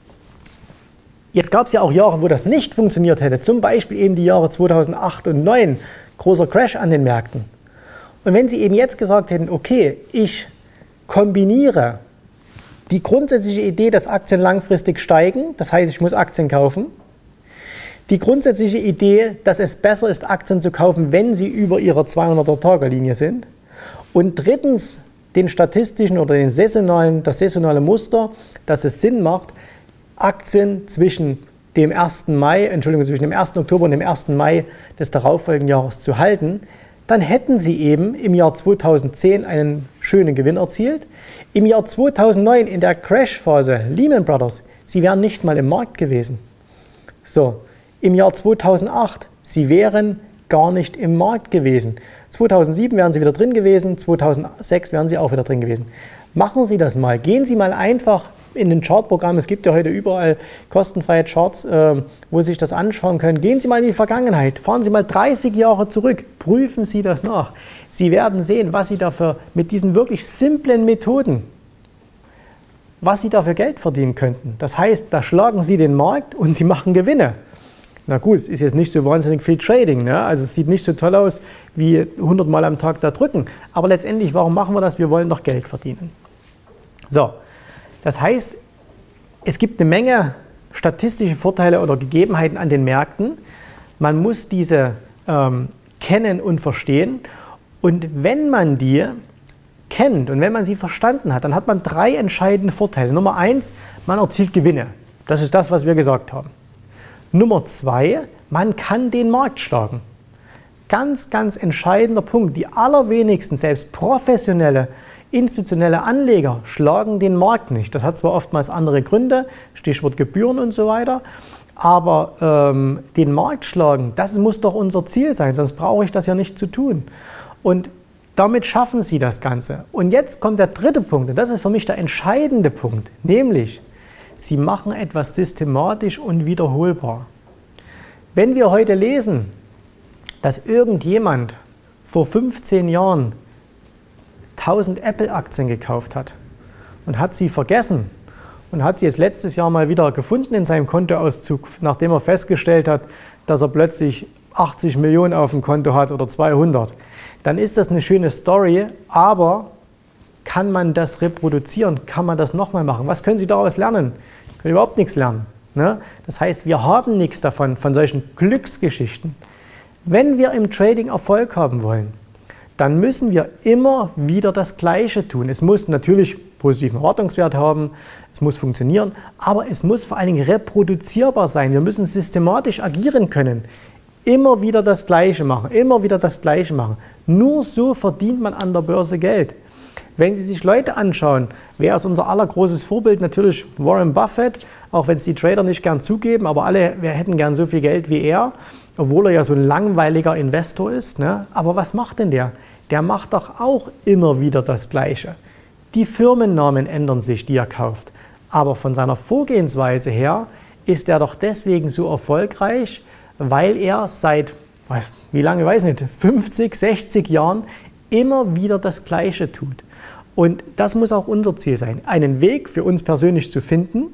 Jetzt gab es ja auch Jahre, wo das nicht funktioniert hätte, zum Beispiel eben die Jahre zweitausendacht und zweitausendneun, großer Crash an den Märkten. Und wenn Sie eben jetzt gesagt hätten, okay, ich kombiniere die grundsätzliche Idee, dass Aktien langfristig steigen, das heißt, ich muss Aktien kaufen, die grundsätzliche Idee, dass es besser ist, Aktien zu kaufen, wenn sie über ihrer zweihunderter-Tage-Linie sind. Und drittens den statistischen oder den saisonalen, das saisonale Muster, dass es Sinn macht, Aktien zwischen dem ersten Mai, Entschuldigung, zwischen dem ersten Oktober und dem ersten Mai des darauffolgenden Jahres zu halten, dann hätten Sie eben im Jahr zweitausendzehn einen schönen Gewinn erzielt. Im Jahr zweitausendneun in der Crash-Phase Lehman Brothers, Sie wären nicht mal im Markt gewesen. So. Im Jahr zweitausendacht, Sie wären gar nicht im Markt gewesen. zweitausendsieben wären Sie wieder drin gewesen, zweitausendsechs wären Sie auch wieder drin gewesen. Machen Sie das mal. Gehen Sie mal einfach in den Chartprogramm. Es gibt ja heute überall kostenfreie Charts, äh, wo Sie sich das anschauen können. Gehen Sie mal in die Vergangenheit. Fahren Sie mal dreißig Jahre zurück. Prüfen Sie das nach. Sie werden sehen, was Sie dafür mit diesen wirklich simplen Methoden, was Sie dafür Geld verdienen könnten. Das heißt, da schlagen Sie den Markt und Sie machen Gewinne. Na gut, es ist jetzt nicht so wahnsinnig viel Trading, ne? Also es sieht nicht so toll aus wie hundert Mal am Tag da drücken. Aber letztendlich, warum machen wir das? Wir wollen doch Geld verdienen. So, das heißt, es gibt eine Menge statistische Vorteile oder Gegebenheiten an den Märkten. Man muss diese ähm, kennen und verstehen. Und wenn man die kennt und wenn man sie verstanden hat, dann hat man drei entscheidende Vorteile. Nummer eins, man erzielt Gewinne. Das ist das, was wir gesagt haben. Nummer zwei, man kann den Markt schlagen. Ganz, ganz entscheidender Punkt. Die allerwenigsten, selbst professionelle, institutionelle Anleger schlagen den Markt nicht. Das hat zwar oftmals andere Gründe, Stichwort Gebühren und so weiter, aber ähm, den Markt schlagen, das muss doch unser Ziel sein, sonst brauche ich das ja nicht zu tun. Und damit schaffen Sie das Ganze. Und jetzt kommt der dritte Punkt, und das ist für mich der entscheidende Punkt, nämlich Sie machen etwas systematisch und wiederholbar. Wenn wir heute lesen, dass irgendjemand vor fünfzehn Jahren tausend Apple-Aktien gekauft hat und hat sie vergessen und hat sie jetzt letztes Jahr mal wieder gefunden in seinem Kontoauszug, nachdem er festgestellt hat, dass er plötzlich achtzig Millionen auf dem Konto hat oder zweihundert. Dann ist das eine schöne Story, aber kann man das reproduzieren? Kann man das nochmal machen? Was können Sie daraus lernen? Sie können überhaupt nichts lernen. Ne? Das heißt, wir haben nichts davon, von solchen Glücksgeschichten. Wenn wir im Trading Erfolg haben wollen, dann müssen wir immer wieder das Gleiche tun. Es muss natürlich positiven Erwartungswert haben, es muss funktionieren, aber es muss vor allen Dingen reproduzierbar sein. Wir müssen systematisch agieren können. Immer wieder das Gleiche machen, immer wieder das Gleiche machen. Nur so verdient man an der Börse Geld. Wenn Sie sich Leute anschauen, wer ist unser allergroßes Vorbild? Natürlich Warren Buffett, auch wenn es die Trader nicht gern zugeben, aber alle wir hätten gern so viel Geld wie er, obwohl er ja so ein langweiliger Investor ist. Ne? Aber was macht denn der? Der macht doch auch immer wieder das Gleiche. Die Firmennamen ändern sich, die er kauft. Aber von seiner Vorgehensweise her ist er doch deswegen so erfolgreich, weil er seit, wie lange, weiß nicht, fünfzig, sechzig Jahren immer wieder das Gleiche tut. Und das muss auch unser Ziel sein, einen Weg für uns persönlich zu finden,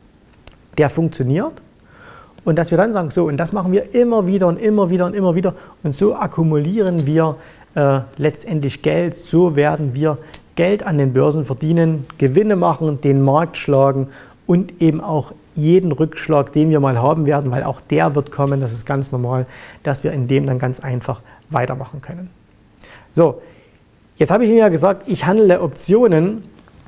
der funktioniert und dass wir dann sagen, so, und das machen wir immer wieder und immer wieder und immer wieder und so akkumulieren wir äh, letztendlich Geld, so werden wir Geld an den Börsen verdienen, Gewinne machen, den Markt schlagen und eben auch jeden Rückschlag, den wir mal haben werden, weil auch der wird kommen, das ist ganz normal, dass wir in dem dann ganz einfach weitermachen können. So, jetzt habe ich Ihnen ja gesagt, ich handle Optionen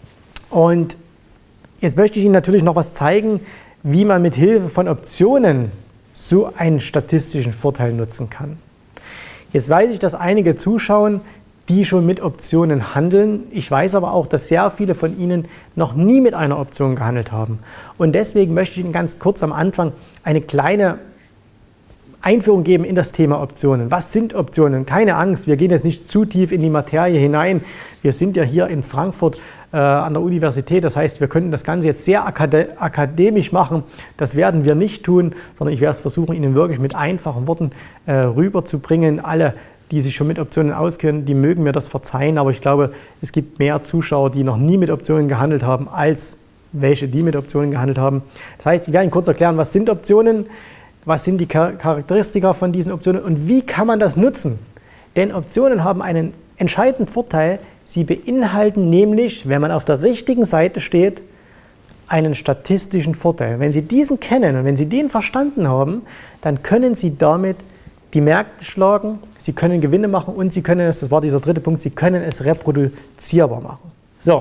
und jetzt möchte ich Ihnen natürlich noch was zeigen, wie man mit Hilfe von Optionen so einen statistischen Vorteil nutzen kann. Jetzt weiß ich, dass einige zuschauen, die schon mit Optionen handeln. Ich weiß aber auch, dass sehr viele von Ihnen noch nie mit einer Option gehandelt haben. Und deswegen möchte ich Ihnen ganz kurz am Anfang eine kleine Einführung geben in das Thema Optionen. Was sind Optionen? Keine Angst, wir gehen jetzt nicht zu tief in die Materie hinein. Wir sind ja hier in Frankfurt äh, an der Universität, das heißt, wir könnten das Ganze jetzt sehr akad akademisch machen. Das werden wir nicht tun, sondern ich werde es versuchen, Ihnen wirklich mit einfachen Worten äh, rüberzubringen. Alle, die sich schon mit Optionen auskennen, die mögen mir das verzeihen, aber ich glaube, es gibt mehr Zuschauer, die noch nie mit Optionen gehandelt haben, als welche, die mit Optionen gehandelt haben. Das heißt, ich werde Ihnen kurz erklären, was sind Optionen, was sind die Charakteristika von diesen Optionen und wie kann man das nutzen? Denn Optionen haben einen entscheidenden Vorteil, sie beinhalten nämlich, wenn man auf der richtigen Seite steht, einen statistischen Vorteil. Wenn Sie diesen kennen und wenn Sie den verstanden haben, dann können Sie damit die Märkte schlagen, Sie können Gewinne machen und Sie können es, das war dieser dritte Punkt, Sie können es reproduzierbar machen. So,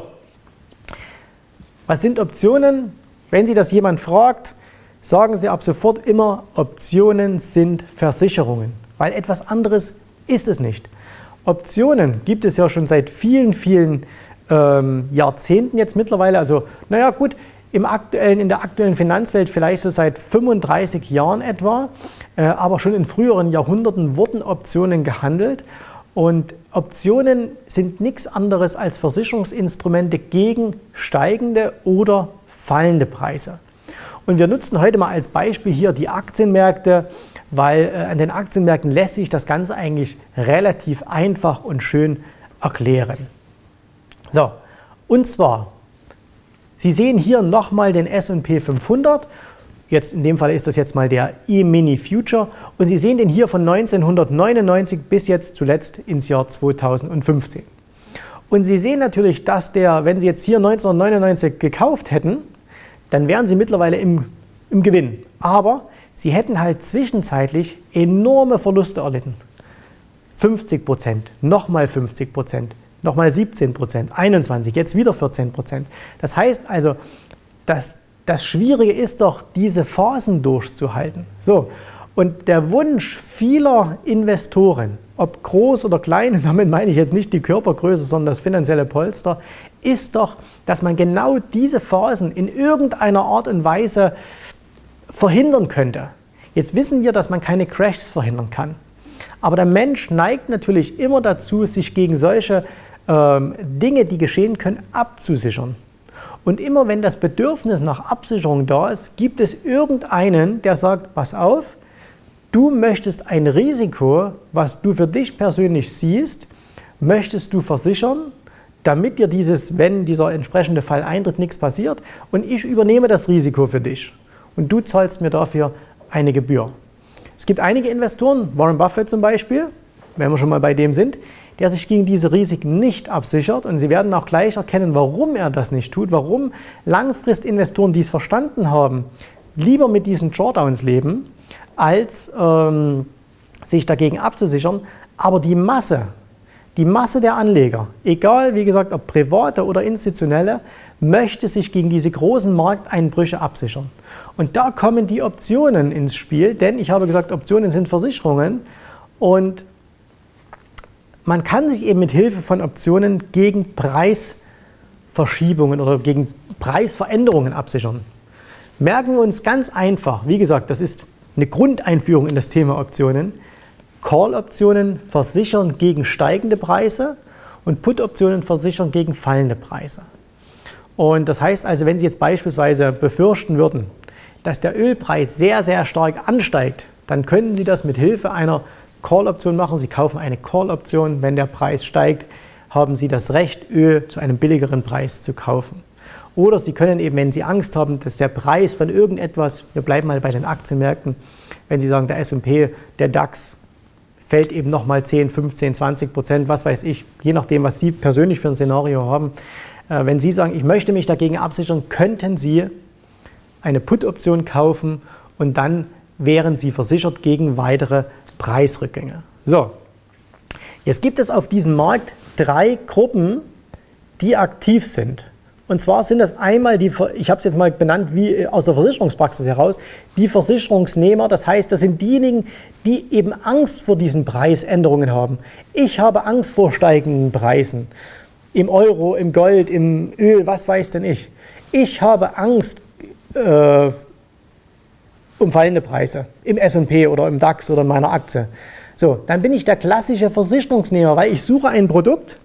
was sind Optionen? Wenn Sie das jemand fragt, sagen Sie ab sofort immer, Optionen sind Versicherungen, weil etwas anderes ist es nicht. Optionen gibt es ja schon seit vielen, vielen ähm, Jahrzehnten jetzt mittlerweile. Also, naja gut, im aktuellen, in der aktuellen Finanzwelt vielleicht so seit fünfunddreißig Jahren etwa, äh, aber schon in früheren Jahrhunderten wurden Optionen gehandelt. Und Optionen sind nichts anderes als Versicherungsinstrumente gegen steigende oder fallende Preise. Und wir nutzen heute mal als Beispiel hier die Aktienmärkte, weil äh, an den Aktienmärkten lässt sich das Ganze eigentlich relativ einfach und schön erklären. So, und zwar, Sie sehen hier nochmal den S und P fünfhundert, jetzt in dem Fall ist das jetzt mal der E-Mini Future und Sie sehen den hier von neunzehnhundertneunundneunzig bis jetzt zuletzt ins Jahr zweitausendfünfzehn. Und Sie sehen natürlich, dass der, wenn Sie jetzt hier neunzehnhundertneunundneunzig gekauft hätten, dann wären Sie mittlerweile im, im Gewinn. Aber Sie hätten halt zwischenzeitlich enorme Verluste erlitten. fünfzig Prozent, nochmal fünfzig Prozent, nochmal siebzehn Prozent, einundzwanzig, jetzt wieder vierzehn Prozent. Das heißt also, das, das Schwierige ist doch, diese Phasen durchzuhalten. So, und der Wunsch vieler Investoren, ob groß oder klein, damit meine ich jetzt nicht die Körpergröße, sondern das finanzielle Polster, ist doch, dass man genau diese Phasen in irgendeiner Art und Weise verhindern könnte. Jetzt wissen wir, dass man keine Crashs verhindern kann. Aber der Mensch neigt natürlich immer dazu, sich gegen solche ähm, Dinge, die geschehen können, abzusichern. Und immer wenn das Bedürfnis nach Absicherung da ist, gibt es irgendeinen, der sagt, pass auf, du möchtest ein Risiko, was du für dich persönlich siehst, möchtest du versichern, damit dir dieses, wenn dieser entsprechende Fall eintritt, nichts passiert und ich übernehme das Risiko für dich und du zahlst mir dafür eine Gebühr. Es gibt einige Investoren, Warren Buffett zum Beispiel, wenn wir schon mal bei dem sind, der sich gegen diese Risiken nicht absichert. Und Sie werden auch gleich erkennen, warum er das nicht tut, warum Langfristinvestoren, die es verstanden haben, lieber mit diesen Drawdowns leben, als ähm, sich dagegen abzusichern. Aber die Masse, die Masse der Anleger, egal wie gesagt, ob private oder institutionelle, möchte sich gegen diese großen Markteinbrüche absichern. Und da kommen die Optionen ins Spiel, denn ich habe gesagt, Optionen sind Versicherungen und man kann sich eben mit Hilfe von Optionen gegen Preisverschiebungen oder gegen Preisveränderungen absichern. Merken wir uns ganz einfach, wie gesagt, das ist eine Grundeinführung in das Thema Optionen. Call-Optionen versichern gegen steigende Preise und Put-Optionen versichern gegen fallende Preise. Und das heißt also, wenn Sie jetzt beispielsweise befürchten würden, dass der Ölpreis sehr, sehr stark ansteigt, dann können Sie das mit Hilfe einer Call-Option machen. Sie kaufen eine Call-Option. Wenn der Preis steigt, haben Sie das Recht, Öl zu einem billigeren Preis zu kaufen. Oder Sie können eben, wenn Sie Angst haben, dass der Preis von irgendetwas, wir bleiben mal bei den Aktienmärkten, wenn Sie sagen, der S und P, der DAX fällt eben nochmal zehn, fünfzehn, zwanzig Prozent, was weiß ich, je nachdem, was Sie persönlich für ein Szenario haben. Äh, wenn Sie sagen, ich möchte mich dagegen absichern, könnten Sie eine Put-Option kaufen und dann wären Sie versichert gegen weitere Preisrückgänge. So, jetzt gibt es auf diesem Markt drei Gruppen, die aktiv sind. Und zwar sind das einmal die, ich habe es jetzt mal benannt wie aus der Versicherungspraxis heraus, die Versicherungsnehmer, das heißt, das sind diejenigen, die eben Angst vor diesen Preisänderungen haben. Ich habe Angst vor steigenden Preisen, im Euro, im Gold, im Öl, was weiß denn ich. Ich habe Angst äh, um fallende Preise im S und P oder im DAX oder in meiner Aktie. So, dann bin ich der klassische Versicherungsnehmer, weil ich suche ein Produkt,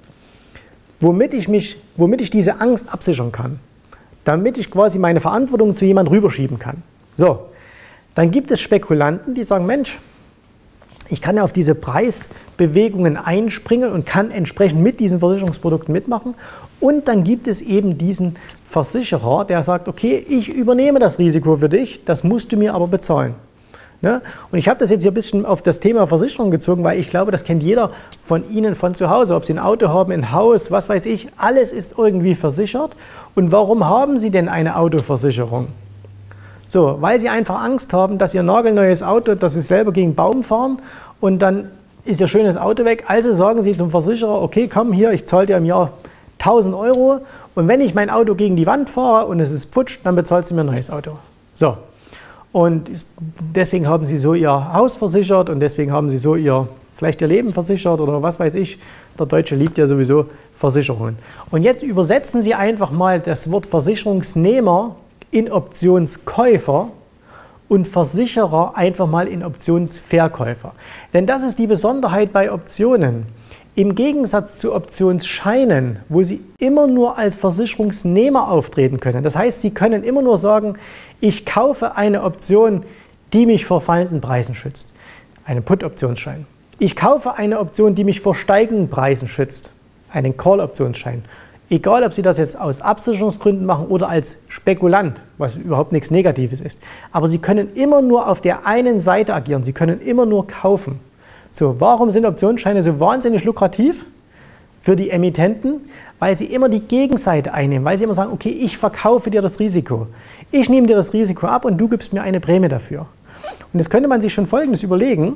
womit ich, mich, womit ich diese Angst absichern kann, damit ich quasi meine Verantwortung zu jemandem rüberschieben kann. So, dann gibt es Spekulanten, die sagen, Mensch, ich kann ja auf diese Preisbewegungen einspringen und kann entsprechend mit diesen Versicherungsprodukten mitmachen. Und dann gibt es eben diesen Versicherer, der sagt, okay, ich übernehme das Risiko für dich, das musst du mir aber bezahlen. Ne? Und ich habe das jetzt hier ein bisschen auf das Thema Versicherung gezogen, weil ich glaube, das kennt jeder von Ihnen von zu Hause, ob Sie ein Auto haben, ein Haus, was weiß ich, alles ist irgendwie versichert. Und warum haben Sie denn eine Autoversicherung? So, weil Sie einfach Angst haben, dass Ihr nagelneues Auto, dass Sie selber gegen einen Baum fahren und dann ist Ihr schönes Auto weg. Also sagen Sie zum Versicherer, okay, komm hier, ich zahle dir im Jahr tausend Euro und wenn ich mein Auto gegen die Wand fahre und es ist futsch, dann bezahlst du mir ein neues Auto. So. Und deswegen haben Sie so Ihr Haus versichert und deswegen haben Sie so Ihr, vielleicht Ihr Leben versichert oder was weiß ich. Der Deutsche liebt ja sowieso Versicherungen. Und jetzt übersetzen Sie einfach mal das Wort Versicherungsnehmer in Optionskäufer und Versicherer einfach mal in Optionsverkäufer. Denn das ist die Besonderheit bei Optionen. Im Gegensatz zu Optionsscheinen, wo Sie immer nur als Versicherungsnehmer auftreten können. Das heißt, Sie können immer nur sagen, ich kaufe eine Option, die mich vor fallenden Preisen schützt. Einen Put-Optionsschein. Ich kaufe eine Option, die mich vor steigenden Preisen schützt. Einen Call-Optionsschein. Egal, ob Sie das jetzt aus Absicherungsgründen machen oder als Spekulant, was überhaupt nichts Negatives ist. Aber Sie können immer nur auf der einen Seite agieren. Sie können immer nur kaufen. So, warum sind Optionsscheine so wahnsinnig lukrativ für die Emittenten? Weil sie immer die Gegenseite einnehmen, weil sie immer sagen, okay, ich verkaufe dir das Risiko. Ich nehme dir das Risiko ab und du gibst mir eine Prämie dafür. Und jetzt könnte man sich schon Folgendes überlegen,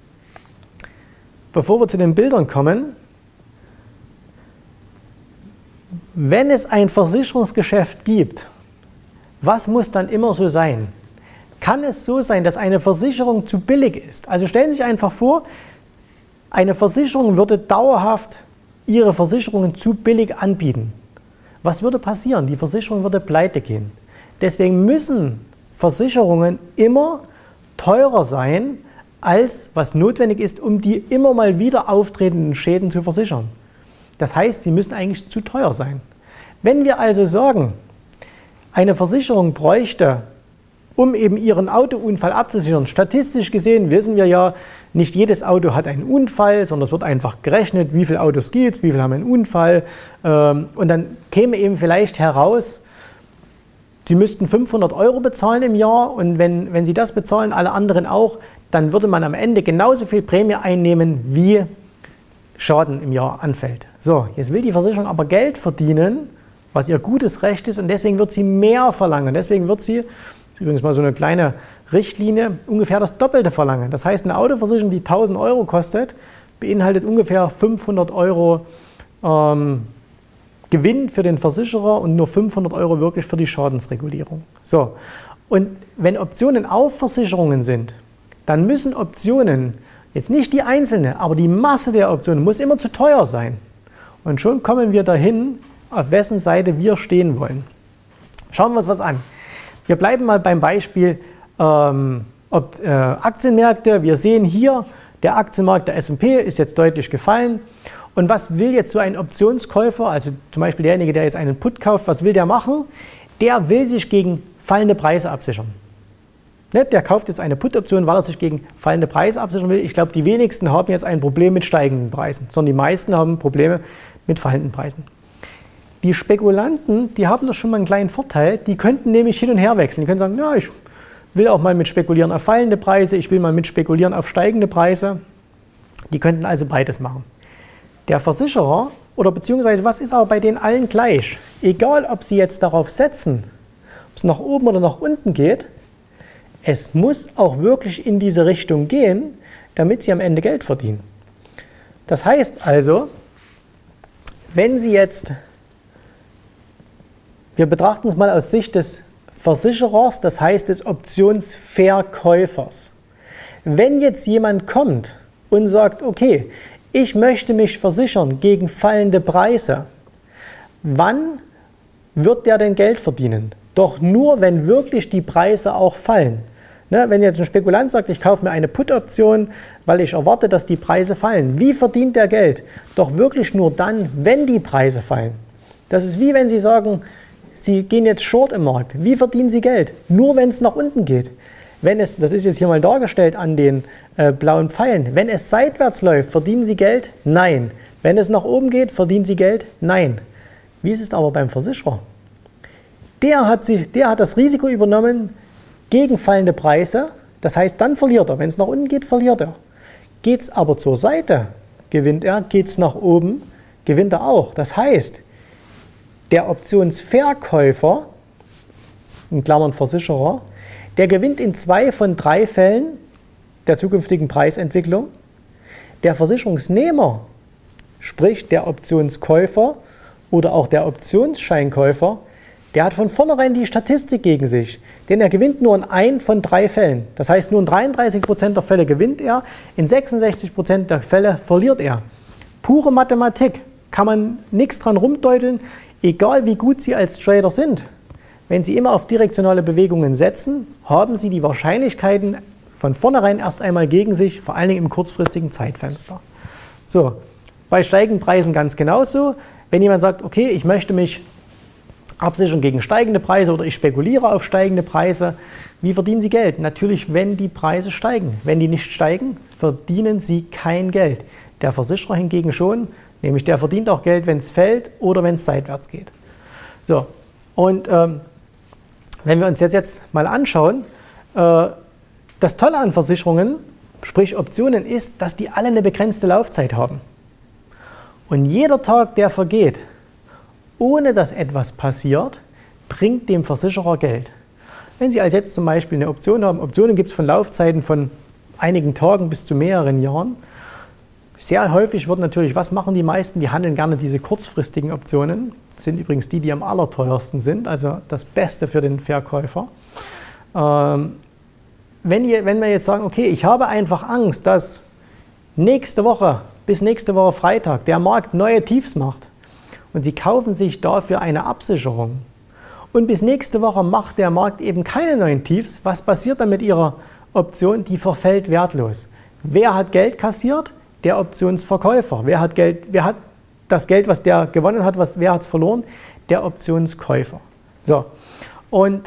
bevor wir zu den Bildern kommen. Wenn es ein Versicherungsgeschäft gibt, was muss dann immer so sein? Kann es so sein, dass eine Versicherung zu billig ist? Also stellen Sie sich einfach vor, eine Versicherung würde dauerhaft ihre Versicherungen zu billig anbieten. Was würde passieren? Die Versicherung würde pleite gehen. Deswegen müssen Versicherungen immer teurer sein, als was notwendig ist, um die immer mal wieder auftretenden Schäden zu versichern. Das heißt, sie müssen eigentlich zu teuer sein. Wenn wir also sagen, eine Versicherung bräuchte, um eben ihren Autounfall abzusichern. Statistisch gesehen wissen wir ja, nicht jedes Auto hat einen Unfall, sondern es wird einfach gerechnet, wie viele Autos gibt, wie viele haben einen Unfall. Und dann käme eben vielleicht heraus, Sie müssten fünfhundert Euro bezahlen im Jahr und wenn, wenn Sie das bezahlen, alle anderen auch, dann würde man am Ende genauso viel Prämie einnehmen, wie Schaden im Jahr anfällt. So, jetzt will die Versicherung aber Geld verdienen, was ihr gutes Recht ist, und deswegen wird sie mehr verlangen. Deswegen wird sie, das ist übrigens mal so eine kleine Richtlinie, ungefähr das Doppelte verlangen. Das heißt, eine Autoversicherung, die tausend Euro kostet, beinhaltet ungefähr fünfhundert Euro ähm, Gewinn für den Versicherer und nur fünfhundert Euro wirklich für die Schadensregulierung. So. Und wenn Optionen auf Versicherungen sind, dann müssen Optionen, jetzt nicht die einzelne, aber die Masse der Optionen muss immer zu teuer sein. Und schon kommen wir dahin, auf wessen Seite wir stehen wollen. Schauen wir uns was an. Wir bleiben mal beim Beispiel ähm, ob, äh, Aktienmärkte. Wir sehen hier, der Aktienmarkt der S und P ist jetzt deutlich gefallen. Und was will jetzt so ein Optionskäufer, also zum Beispiel derjenige, der jetzt einen Put kauft, was will der machen? Der will sich gegen fallende Preise absichern. Ne? Der kauft jetzt eine Put-Option, weil er sich gegen fallende Preise absichern will. Ich glaube, die wenigsten haben jetzt ein Problem mit steigenden Preisen, sondern die meisten haben Probleme mit fallenden Preisen. Die Spekulanten, die haben doch schon mal einen kleinen Vorteil, die könnten nämlich hin und her wechseln. Die können sagen, ja, ich will auch mal mit spekulieren auf fallende Preise, ich will mal mit spekulieren auf steigende Preise. Die könnten also beides machen. Der Versicherer, oder beziehungsweise was ist aber bei denen allen gleich? Egal, ob sie jetzt darauf setzen, ob es nach oben oder nach unten geht, es muss auch wirklich in diese Richtung gehen, damit sie am Ende Geld verdienen. Das heißt also, wenn Sie jetzt, wir betrachten es mal aus Sicht des Versicherers, das heißt des Optionsverkäufers. Wenn jetzt jemand kommt und sagt, okay, ich möchte mich versichern gegen fallende Preise, wann wird der denn Geld verdienen? Doch nur, wenn wirklich die Preise auch fallen. Ne, wenn jetzt ein Spekulant sagt, ich kaufe mir eine Put-Option, weil ich erwarte, dass die Preise fallen. Wie verdient der Geld? Doch wirklich nur dann, wenn die Preise fallen. Das ist wie wenn Sie sagen, Sie gehen jetzt short im Markt. Wie verdienen Sie Geld? Nur wenn es nach unten geht. Wenn es, das ist jetzt hier mal dargestellt an den äh, blauen Pfeilen, wenn es seitwärts läuft, verdienen Sie Geld? Nein. Wenn es nach oben geht, verdienen Sie Geld? Nein. Wie ist es aber beim Versicherer? Der hat, sich, der hat das Risiko übernommen gegen fallende Preise, das heißt, dann verliert er. Wenn es nach unten geht, verliert er. Geht es aber zur Seite, gewinnt er. Geht es nach oben, gewinnt er auch. Das heißt, der Optionsverkäufer, in Klammern Versicherer, der gewinnt in zwei von drei Fällen der zukünftigen Preisentwicklung. Der Versicherungsnehmer, sprich der Optionskäufer oder auch der Optionsscheinkäufer, der hat von vornherein die Statistik gegen sich, denn er gewinnt nur in ein von drei Fällen. Das heißt, nur in dreiunddreißig Prozent der Fälle gewinnt er, in sechsundsechzig Prozent der Fälle verliert er. Pure Mathematik, kann man nichts dran rumdeuteln, egal wie gut Sie als Trader sind. Wenn Sie immer auf direktionale Bewegungen setzen, haben Sie die Wahrscheinlichkeiten von vornherein erst einmal gegen sich, vor allen Dingen im kurzfristigen Zeitfenster. So, bei steigenden Preisen ganz genauso. Wenn jemand sagt, okay, ich möchte mich absichern gegen steigende Preise oder ich spekuliere auf steigende Preise. Wie verdienen Sie Geld? Natürlich, wenn die Preise steigen. Wenn die nicht steigen, verdienen Sie kein Geld. Der Versicherer hingegen schon, nämlich der verdient auch Geld, wenn es fällt oder wenn es seitwärts geht. So, und ähm, wenn wir uns jetzt, jetzt mal anschauen, äh, das Tolle an Versicherungen, sprich Optionen, ist, dass die alle eine begrenzte Laufzeit haben. Und jeder Tag, der vergeht, ohne dass etwas passiert, bringt dem Versicherer Geld. Wenn Sie als jetzt zum Beispiel eine Option haben, Optionen gibt es von Laufzeiten von einigen Tagen bis zu mehreren Jahren. Sehr häufig wird natürlich, was machen die meisten? Die handeln gerne diese kurzfristigen Optionen. Das sind übrigens die, die am allerteuersten sind, also das Beste für den Verkäufer. Ähm, wenn, ihr, wenn wir jetzt sagen, okay, ich habe einfach Angst, dass nächste Woche bis nächste Woche Freitag der Markt neue Tiefs macht, und Sie kaufen sich dafür eine Absicherung. Und bis nächste Woche macht der Markt eben keine neuen Tiefs. Was passiert dann mit Ihrer Option? Die verfällt wertlos. Wer hat Geld kassiert? Der Optionsverkäufer. Wer hat, Geld, wer hat das Geld, was der gewonnen hat, was, wer hat es verloren? Der Optionskäufer. So, und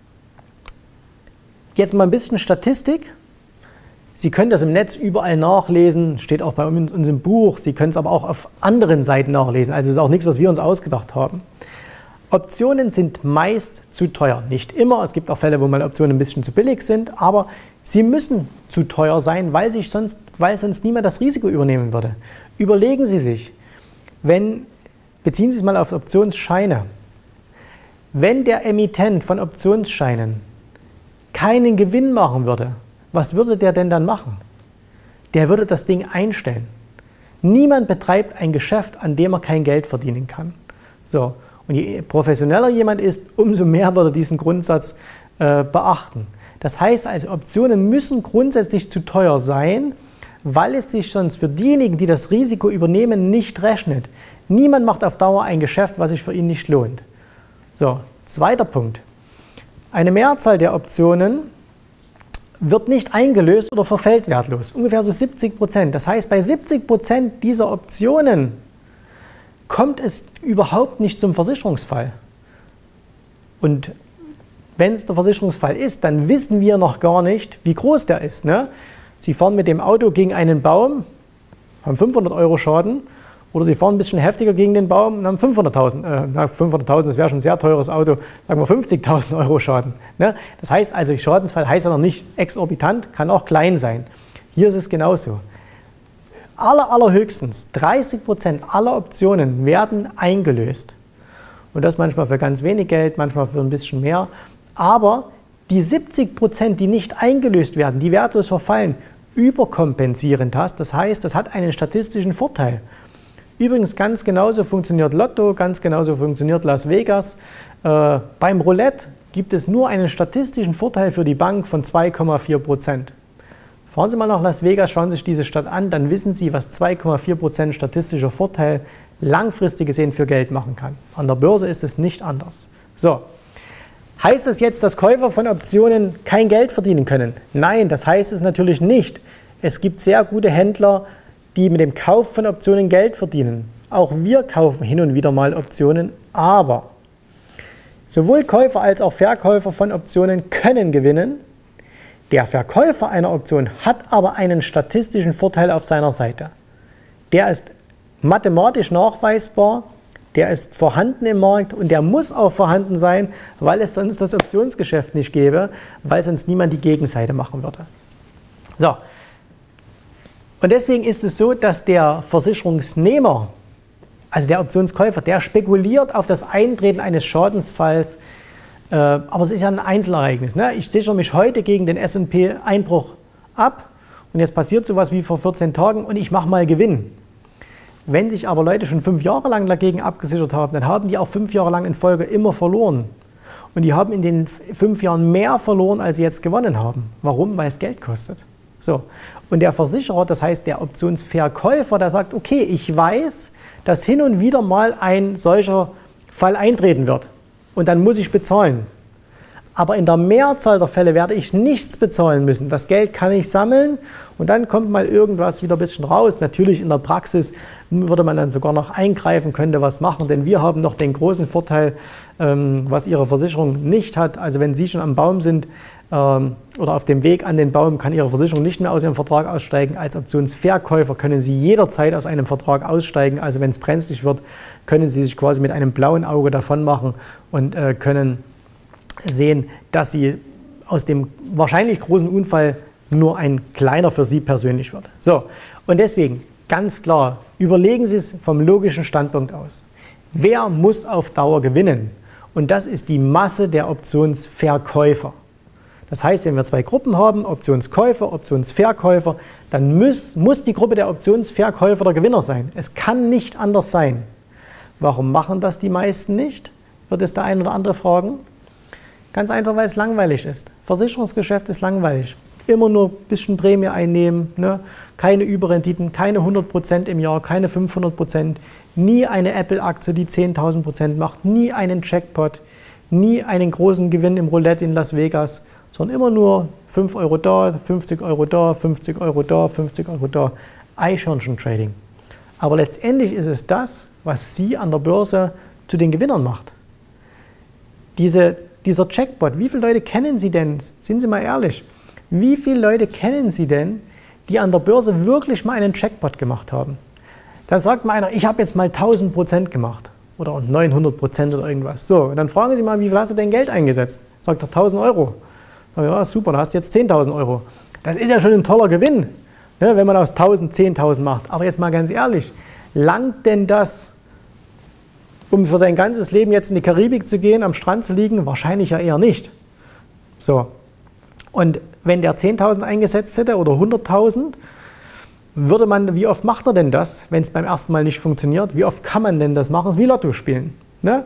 jetzt mal ein bisschen Statistik. Sie können das im Netz überall nachlesen, steht auch bei uns im Buch. Sie können es aber auch auf anderen Seiten nachlesen. Also es ist auch nichts, was wir uns ausgedacht haben. Optionen sind meist zu teuer. Nicht immer, es gibt auch Fälle, wo mal Optionen ein bisschen zu billig sind, aber sie müssen zu teuer sein, weil, sich sonst, weil sonst niemand das Risiko übernehmen würde. Überlegen Sie sich, wenn, beziehen Sie es mal auf Optionsscheine, wenn der Emittent von Optionsscheinen keinen Gewinn machen würde, was würde der denn dann machen? Der würde das Ding einstellen. Niemand betreibt ein Geschäft, an dem er kein Geld verdienen kann. So. Und je professioneller jemand ist, umso mehr würde er diesen Grundsatz äh, beachten. Das heißt also, Optionen müssen grundsätzlich zu teuer sein, weil es sich sonst für diejenigen, die das Risiko übernehmen, nicht rechnet. Niemand macht auf Dauer ein Geschäft, was sich für ihn nicht lohnt. So, zweiter Punkt. Eine Mehrzahl der Optionen wird nicht eingelöst oder verfällt wertlos. Ungefähr so siebzig Prozent. Das heißt, bei siebzig Prozent dieser Optionen kommt es überhaupt nicht zum Versicherungsfall. Und wenn es der Versicherungsfall ist, dann wissen wir noch gar nicht, wie groß der ist. Ne? Sie fahren mit dem Auto gegen einen Baum, haben fünfhundert Euro Schaden, oder Sie fahren ein bisschen heftiger gegen den Baum und haben fünfhunderttausend. Äh, fünfhunderttausend, das wäre schon ein sehr teures Auto, sagen wir fünfzigtausend Euro Schaden. Ne? Das heißt also, Schadensfall heißt ja noch nicht exorbitant, kann auch klein sein. Hier ist es genauso. Aller, allerhöchstens dreißig Prozent aller Optionen werden eingelöst. Und das manchmal für ganz wenig Geld, manchmal für ein bisschen mehr. Aber die siebzig Prozent, die nicht eingelöst werden, die wertlos verfallen, überkompensieren das. Das heißt, das hat einen statistischen Vorteil. Übrigens, ganz genauso funktioniert Lotto, ganz genauso funktioniert Las Vegas. Äh, beim Roulette gibt es nur einen statistischen Vorteil für die Bank von zwei Komma vier Prozent. Fahren Sie mal nach Las Vegas, schauen Sie sich diese Stadt an, dann wissen Sie, was zwei Komma vier Prozent statistischer Vorteil langfristig gesehen für Geld machen kann. An der Börse ist es nicht anders. So. Heißt das jetzt, dass Käufer von Optionen kein Geld verdienen können? Nein, das heißt es natürlich nicht. Es gibt sehr gute Händler, die mit dem Kauf von Optionen Geld verdienen. Auch wir kaufen hin und wieder mal Optionen, aber sowohl Käufer als auch Verkäufer von Optionen können gewinnen. Der Verkäufer einer Option hat aber einen statistischen Vorteil auf seiner Seite. Der ist mathematisch nachweisbar, der ist vorhanden im Markt und der muss auch vorhanden sein, weil es sonst das Optionsgeschäft nicht gäbe, weil sonst niemand die Gegenseite machen würde. So. Und deswegen ist es so, dass der Versicherungsnehmer, also der Optionskäufer, der spekuliert auf das Eintreten eines Schadensfalls. Äh, aber es ist ja ein Einzelereignis. Ne? Ich sichere mich heute gegen den S und P-Einbruch ab und jetzt passiert sowas wie vor vierzehn Tagen und ich mache mal Gewinn. Wenn sich aber Leute schon fünf Jahre lang dagegen abgesichert haben, dann haben die auch fünf Jahre lang in Folge immer verloren. Und die haben in den fünf Jahren mehr verloren, als sie jetzt gewonnen haben. Warum? Weil es Geld kostet. So. Und der Versicherer, das heißt der Optionsverkäufer, der sagt, okay, ich weiß, dass hin und wieder mal ein solcher Fall eintreten wird und dann muss ich bezahlen. Aber in der Mehrzahl der Fälle werde ich nichts bezahlen müssen. Das Geld kann ich sammeln und dann kommt mal irgendwas wieder ein bisschen raus. Natürlich in der Praxis würde man dann sogar noch eingreifen, könnte was machen, denn wir haben noch den großen Vorteil, ähm, was Ihre Versicherung nicht hat. Also wenn Sie schon am Baum sind ähm, oder auf dem Weg an den Baum, kann Ihre Versicherung nicht mehr aus Ihrem Vertrag aussteigen. Als Optionsverkäufer können Sie jederzeit aus einem Vertrag aussteigen. Also wenn es brenzlig wird, können Sie sich quasi mit einem blauen Auge davon machen und äh, können sehen, dass Sie aus dem wahrscheinlich großen Unfall nur ein kleiner für Sie persönlich wird. So, und deswegen ganz klar, überlegen Sie es vom logischen Standpunkt aus. Wer muss auf Dauer gewinnen? Und das ist die Masse der Optionsverkäufer. Das heißt, wenn wir zwei Gruppen haben, Optionskäufer, Optionsverkäufer, dann muss, muss die Gruppe der Optionsverkäufer der Gewinner sein. Es kann nicht anders sein. Warum machen das die meisten nicht? Wird es der ein oder andere fragen. Ganz einfach, weil es langweilig ist. Versicherungsgeschäft ist langweilig. Immer nur ein bisschen Prämie einnehmen, ne? Keine Überrenditen, keine hundert Prozent im Jahr, keine fünfhundert Prozent, nie eine Apple-Aktie, die zehntausend Prozent macht, nie einen Jackpot, nie einen großen Gewinn im Roulette in Las Vegas, sondern immer nur fünf Euro da, fünfzig Euro da, fünfzig Euro da, fünfzig Euro da. Eichhörnchen-Trading. Aber letztendlich ist es das, was Sie an der Börse zu den Gewinnern macht. Diese Dieser Jackpot, wie viele Leute kennen Sie denn, sind Sie mal ehrlich, wie viele Leute kennen Sie denn, die an der Börse wirklich mal einen Jackpot gemacht haben? Da sagt mal einer, ich habe jetzt mal tausend Prozent gemacht oder neunhundert Prozent oder irgendwas. So, und dann fragen Sie mal, wie viel hast du denn Geld eingesetzt? Sagt er tausend Euro. Sag ich, ja, super, da hast du jetzt zehntausend Euro. Das ist ja schon ein toller Gewinn, ne, wenn man aus tausend zehntausend macht. Aber jetzt mal ganz ehrlich, langt denn das, um für sein ganzes Leben jetzt in die Karibik zu gehen, am Strand zu liegen? Wahrscheinlich ja eher nicht. So. Und wenn der zehntausend eingesetzt hätte oder hunderttausend, würde man, wie oft macht er denn das, wenn es beim ersten Mal nicht funktioniert? Wie oft kann man denn das machen? Das ist wie Lotto spielen. Ne?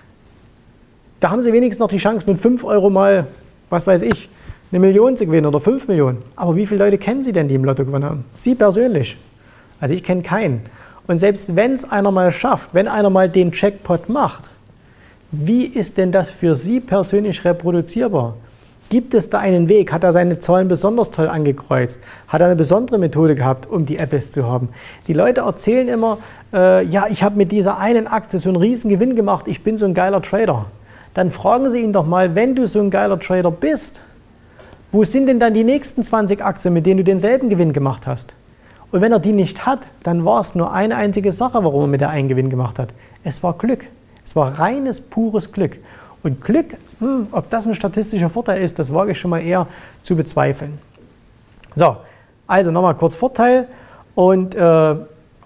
Da haben Sie wenigstens noch die Chance, mit fünf Euro mal, was weiß ich, eine Million zu gewinnen oder fünf Millionen. Aber wie viele Leute kennen Sie denn, die im Lotto gewonnen haben? Sie persönlich. Also ich kenne keinen. Und selbst wenn es einer mal schafft, wenn einer mal den Jackpot macht, wie ist denn das für Sie persönlich reproduzierbar? Gibt es da einen Weg? Hat er seine Zahlen besonders toll angekreuzt? Hat er eine besondere Methode gehabt, um die Apples zu haben? Die Leute erzählen immer, äh, ja, ich habe mit dieser einen Aktie so einen riesen Gewinn gemacht, ich bin so ein geiler Trader. Dann fragen Sie ihn doch mal, wenn du so ein geiler Trader bist, wo sind denn dann die nächsten zwanzig Aktien, mit denen du denselben Gewinn gemacht hast? Und wenn er die nicht hat, dann war es nur eine einzige Sache, warum er mit der einen Gewinn gemacht hat. Es war Glück. Es war reines, pures Glück. Und Glück, hm, ob das ein statistischer Vorteil ist, das wage ich schon mal eher zu bezweifeln. So, also nochmal kurz Vorteil. Und äh,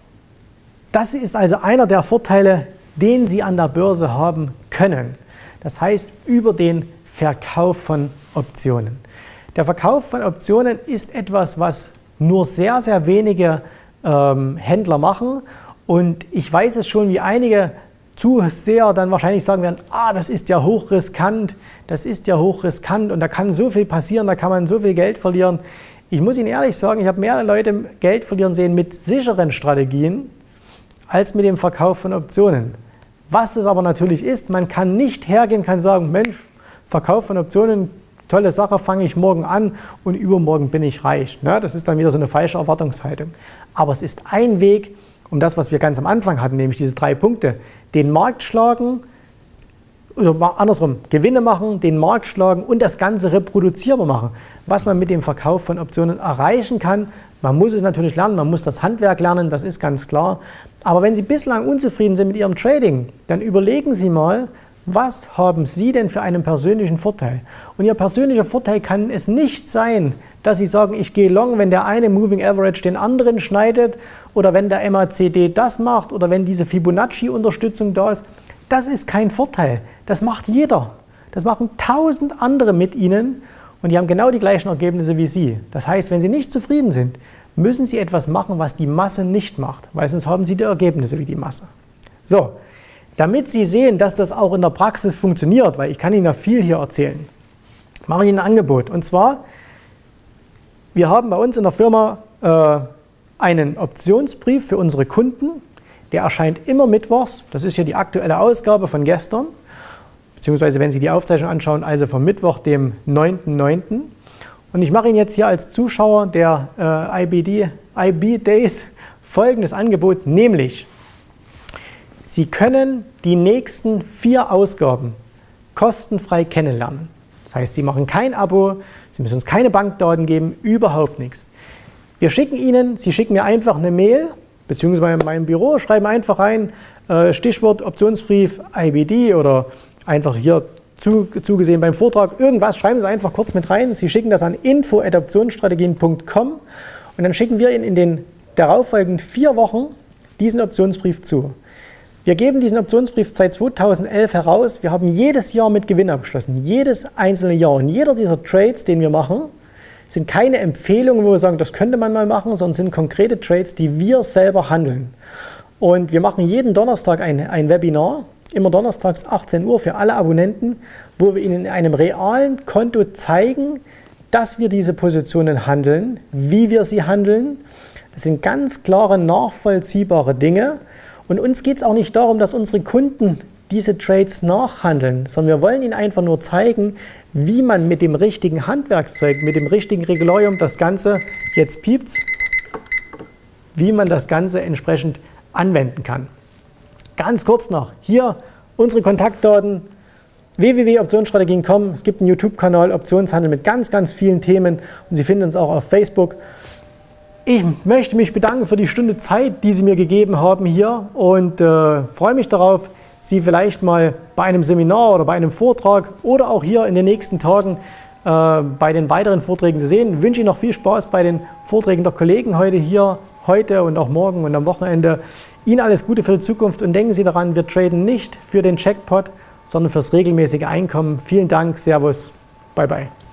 das ist also einer der Vorteile, den Sie an der Börse haben können. Das heißt, über den Verkauf von Optionen. Der Verkauf von Optionen ist etwas, was nur sehr, sehr wenige ähm, Händler machen. Und ich weiß es schon, wie einige Zuseher dann wahrscheinlich sagen werden, ah, das ist ja hochriskant, das ist ja hochriskant und da kann so viel passieren, da kann man so viel Geld verlieren. Ich muss Ihnen ehrlich sagen, ich habe mehr Leute Geld verlieren sehen mit sicheren Strategien als mit dem Verkauf von Optionen. Was es aber natürlich ist, man kann nicht hergehen, kann sagen, Mensch, Verkauf von Optionen, tolle Sache, fange ich morgen an und übermorgen bin ich reich. Ne? Das ist dann wieder so eine falsche Erwartungshaltung. Aber es ist ein Weg, um das, was wir ganz am Anfang hatten, nämlich diese drei Punkte, den Markt schlagen, oder andersrum, Gewinne machen, den Markt schlagen und das Ganze reproduzierbar machen. Was man mit dem Verkauf von Optionen erreichen kann, man muss es natürlich lernen, man muss das Handwerk lernen, das ist ganz klar. Aber wenn Sie bislang unzufrieden sind mit Ihrem Trading, dann überlegen Sie mal, was haben Sie denn für einen persönlichen Vorteil? Und Ihr persönlicher Vorteil kann es nicht sein, dass Sie sagen, ich gehe long, wenn der eine Moving Average den anderen schneidet oder wenn der M A C D das macht oder wenn diese Fibonacci-Unterstützung da ist. Das ist kein Vorteil. Das macht jeder. Das machen tausend andere mit Ihnen und die haben genau die gleichen Ergebnisse wie Sie. Das heißt, wenn Sie nicht zufrieden sind, müssen Sie etwas machen, was die Masse nicht macht, weil sonst haben Sie die Ergebnisse wie die Masse. So, damit Sie sehen, dass das auch in der Praxis funktioniert, weil ich kann Ihnen ja viel hier erzählen, mache ich Ihnen ein Angebot. Und zwar, wir haben bei uns in der Firma äh, einen Optionsbrief für unsere Kunden. Der erscheint immer mittwochs. Das ist hier die aktuelle Ausgabe von gestern. Beziehungsweise, wenn Sie die Aufzeichnung anschauen, also vom Mittwoch, dem neunten neunten Und ich mache Ihnen jetzt hier als Zuschauer der äh, I B D, I B Days folgendes Angebot, nämlich Sie können die nächsten vier Ausgaben kostenfrei kennenlernen. Das heißt, Sie machen kein Abo, Sie müssen uns keine Bankdaten geben, überhaupt nichts. Wir schicken Ihnen, Sie schicken mir einfach eine Mail, beziehungsweise in meinem Büro, schreiben einfach rein, äh, Stichwort Optionsbrief I B D oder einfach hier zu, zugesehen beim Vortrag, irgendwas, schreiben Sie einfach kurz mit rein. Sie schicken das an info at optionsstrategien punkt com und dann schicken wir Ihnen in den darauffolgenden vier Wochen diesen Optionsbrief zu. Wir geben diesen Optionsbrief seit zweitausendelf heraus. Wir haben jedes Jahr mit Gewinn abgeschlossen, jedes einzelne Jahr. Und jeder dieser Trades, den wir machen, sind keine Empfehlungen, wo wir sagen, das könnte man mal machen, sondern sind konkrete Trades, die wir selber handeln. Und wir machen jeden Donnerstag ein, ein Webinar, immer donnerstags achtzehn Uhr für alle Abonnenten, wo wir Ihnen in einem realen Konto zeigen, dass wir diese Positionen handeln, wie wir sie handeln. Das sind ganz klare, nachvollziehbare Dinge. Und uns geht es auch nicht darum, dass unsere Kunden diese Trades nachhandeln, sondern wir wollen Ihnen einfach nur zeigen, wie man mit dem richtigen Handwerkszeug, mit dem richtigen Regularium das Ganze, jetzt piept's, wie man das Ganze entsprechend anwenden kann. Ganz kurz noch, hier unsere Kontaktdaten, w w w punkt optionsstrategien punkt com, es gibt einen YouTube-Kanal Optionshandel mit ganz, ganz vielen Themen und Sie finden uns auch auf Facebook. Ich möchte mich bedanken für die Stunde Zeit, die Sie mir gegeben haben hier und äh, freue mich darauf, Sie vielleicht mal bei einem Seminar oder bei einem Vortrag oder auch hier in den nächsten Tagen äh, bei den weiteren Vorträgen zu sehen. Ich wünsche Ihnen noch viel Spaß bei den Vorträgen der Kollegen heute hier, heute und auch morgen und am Wochenende. Ihnen alles Gute für die Zukunft und denken Sie daran, wir traden nicht für den Jackpot, sondern fürs regelmäßige Einkommen. Vielen Dank, Servus, bye bye.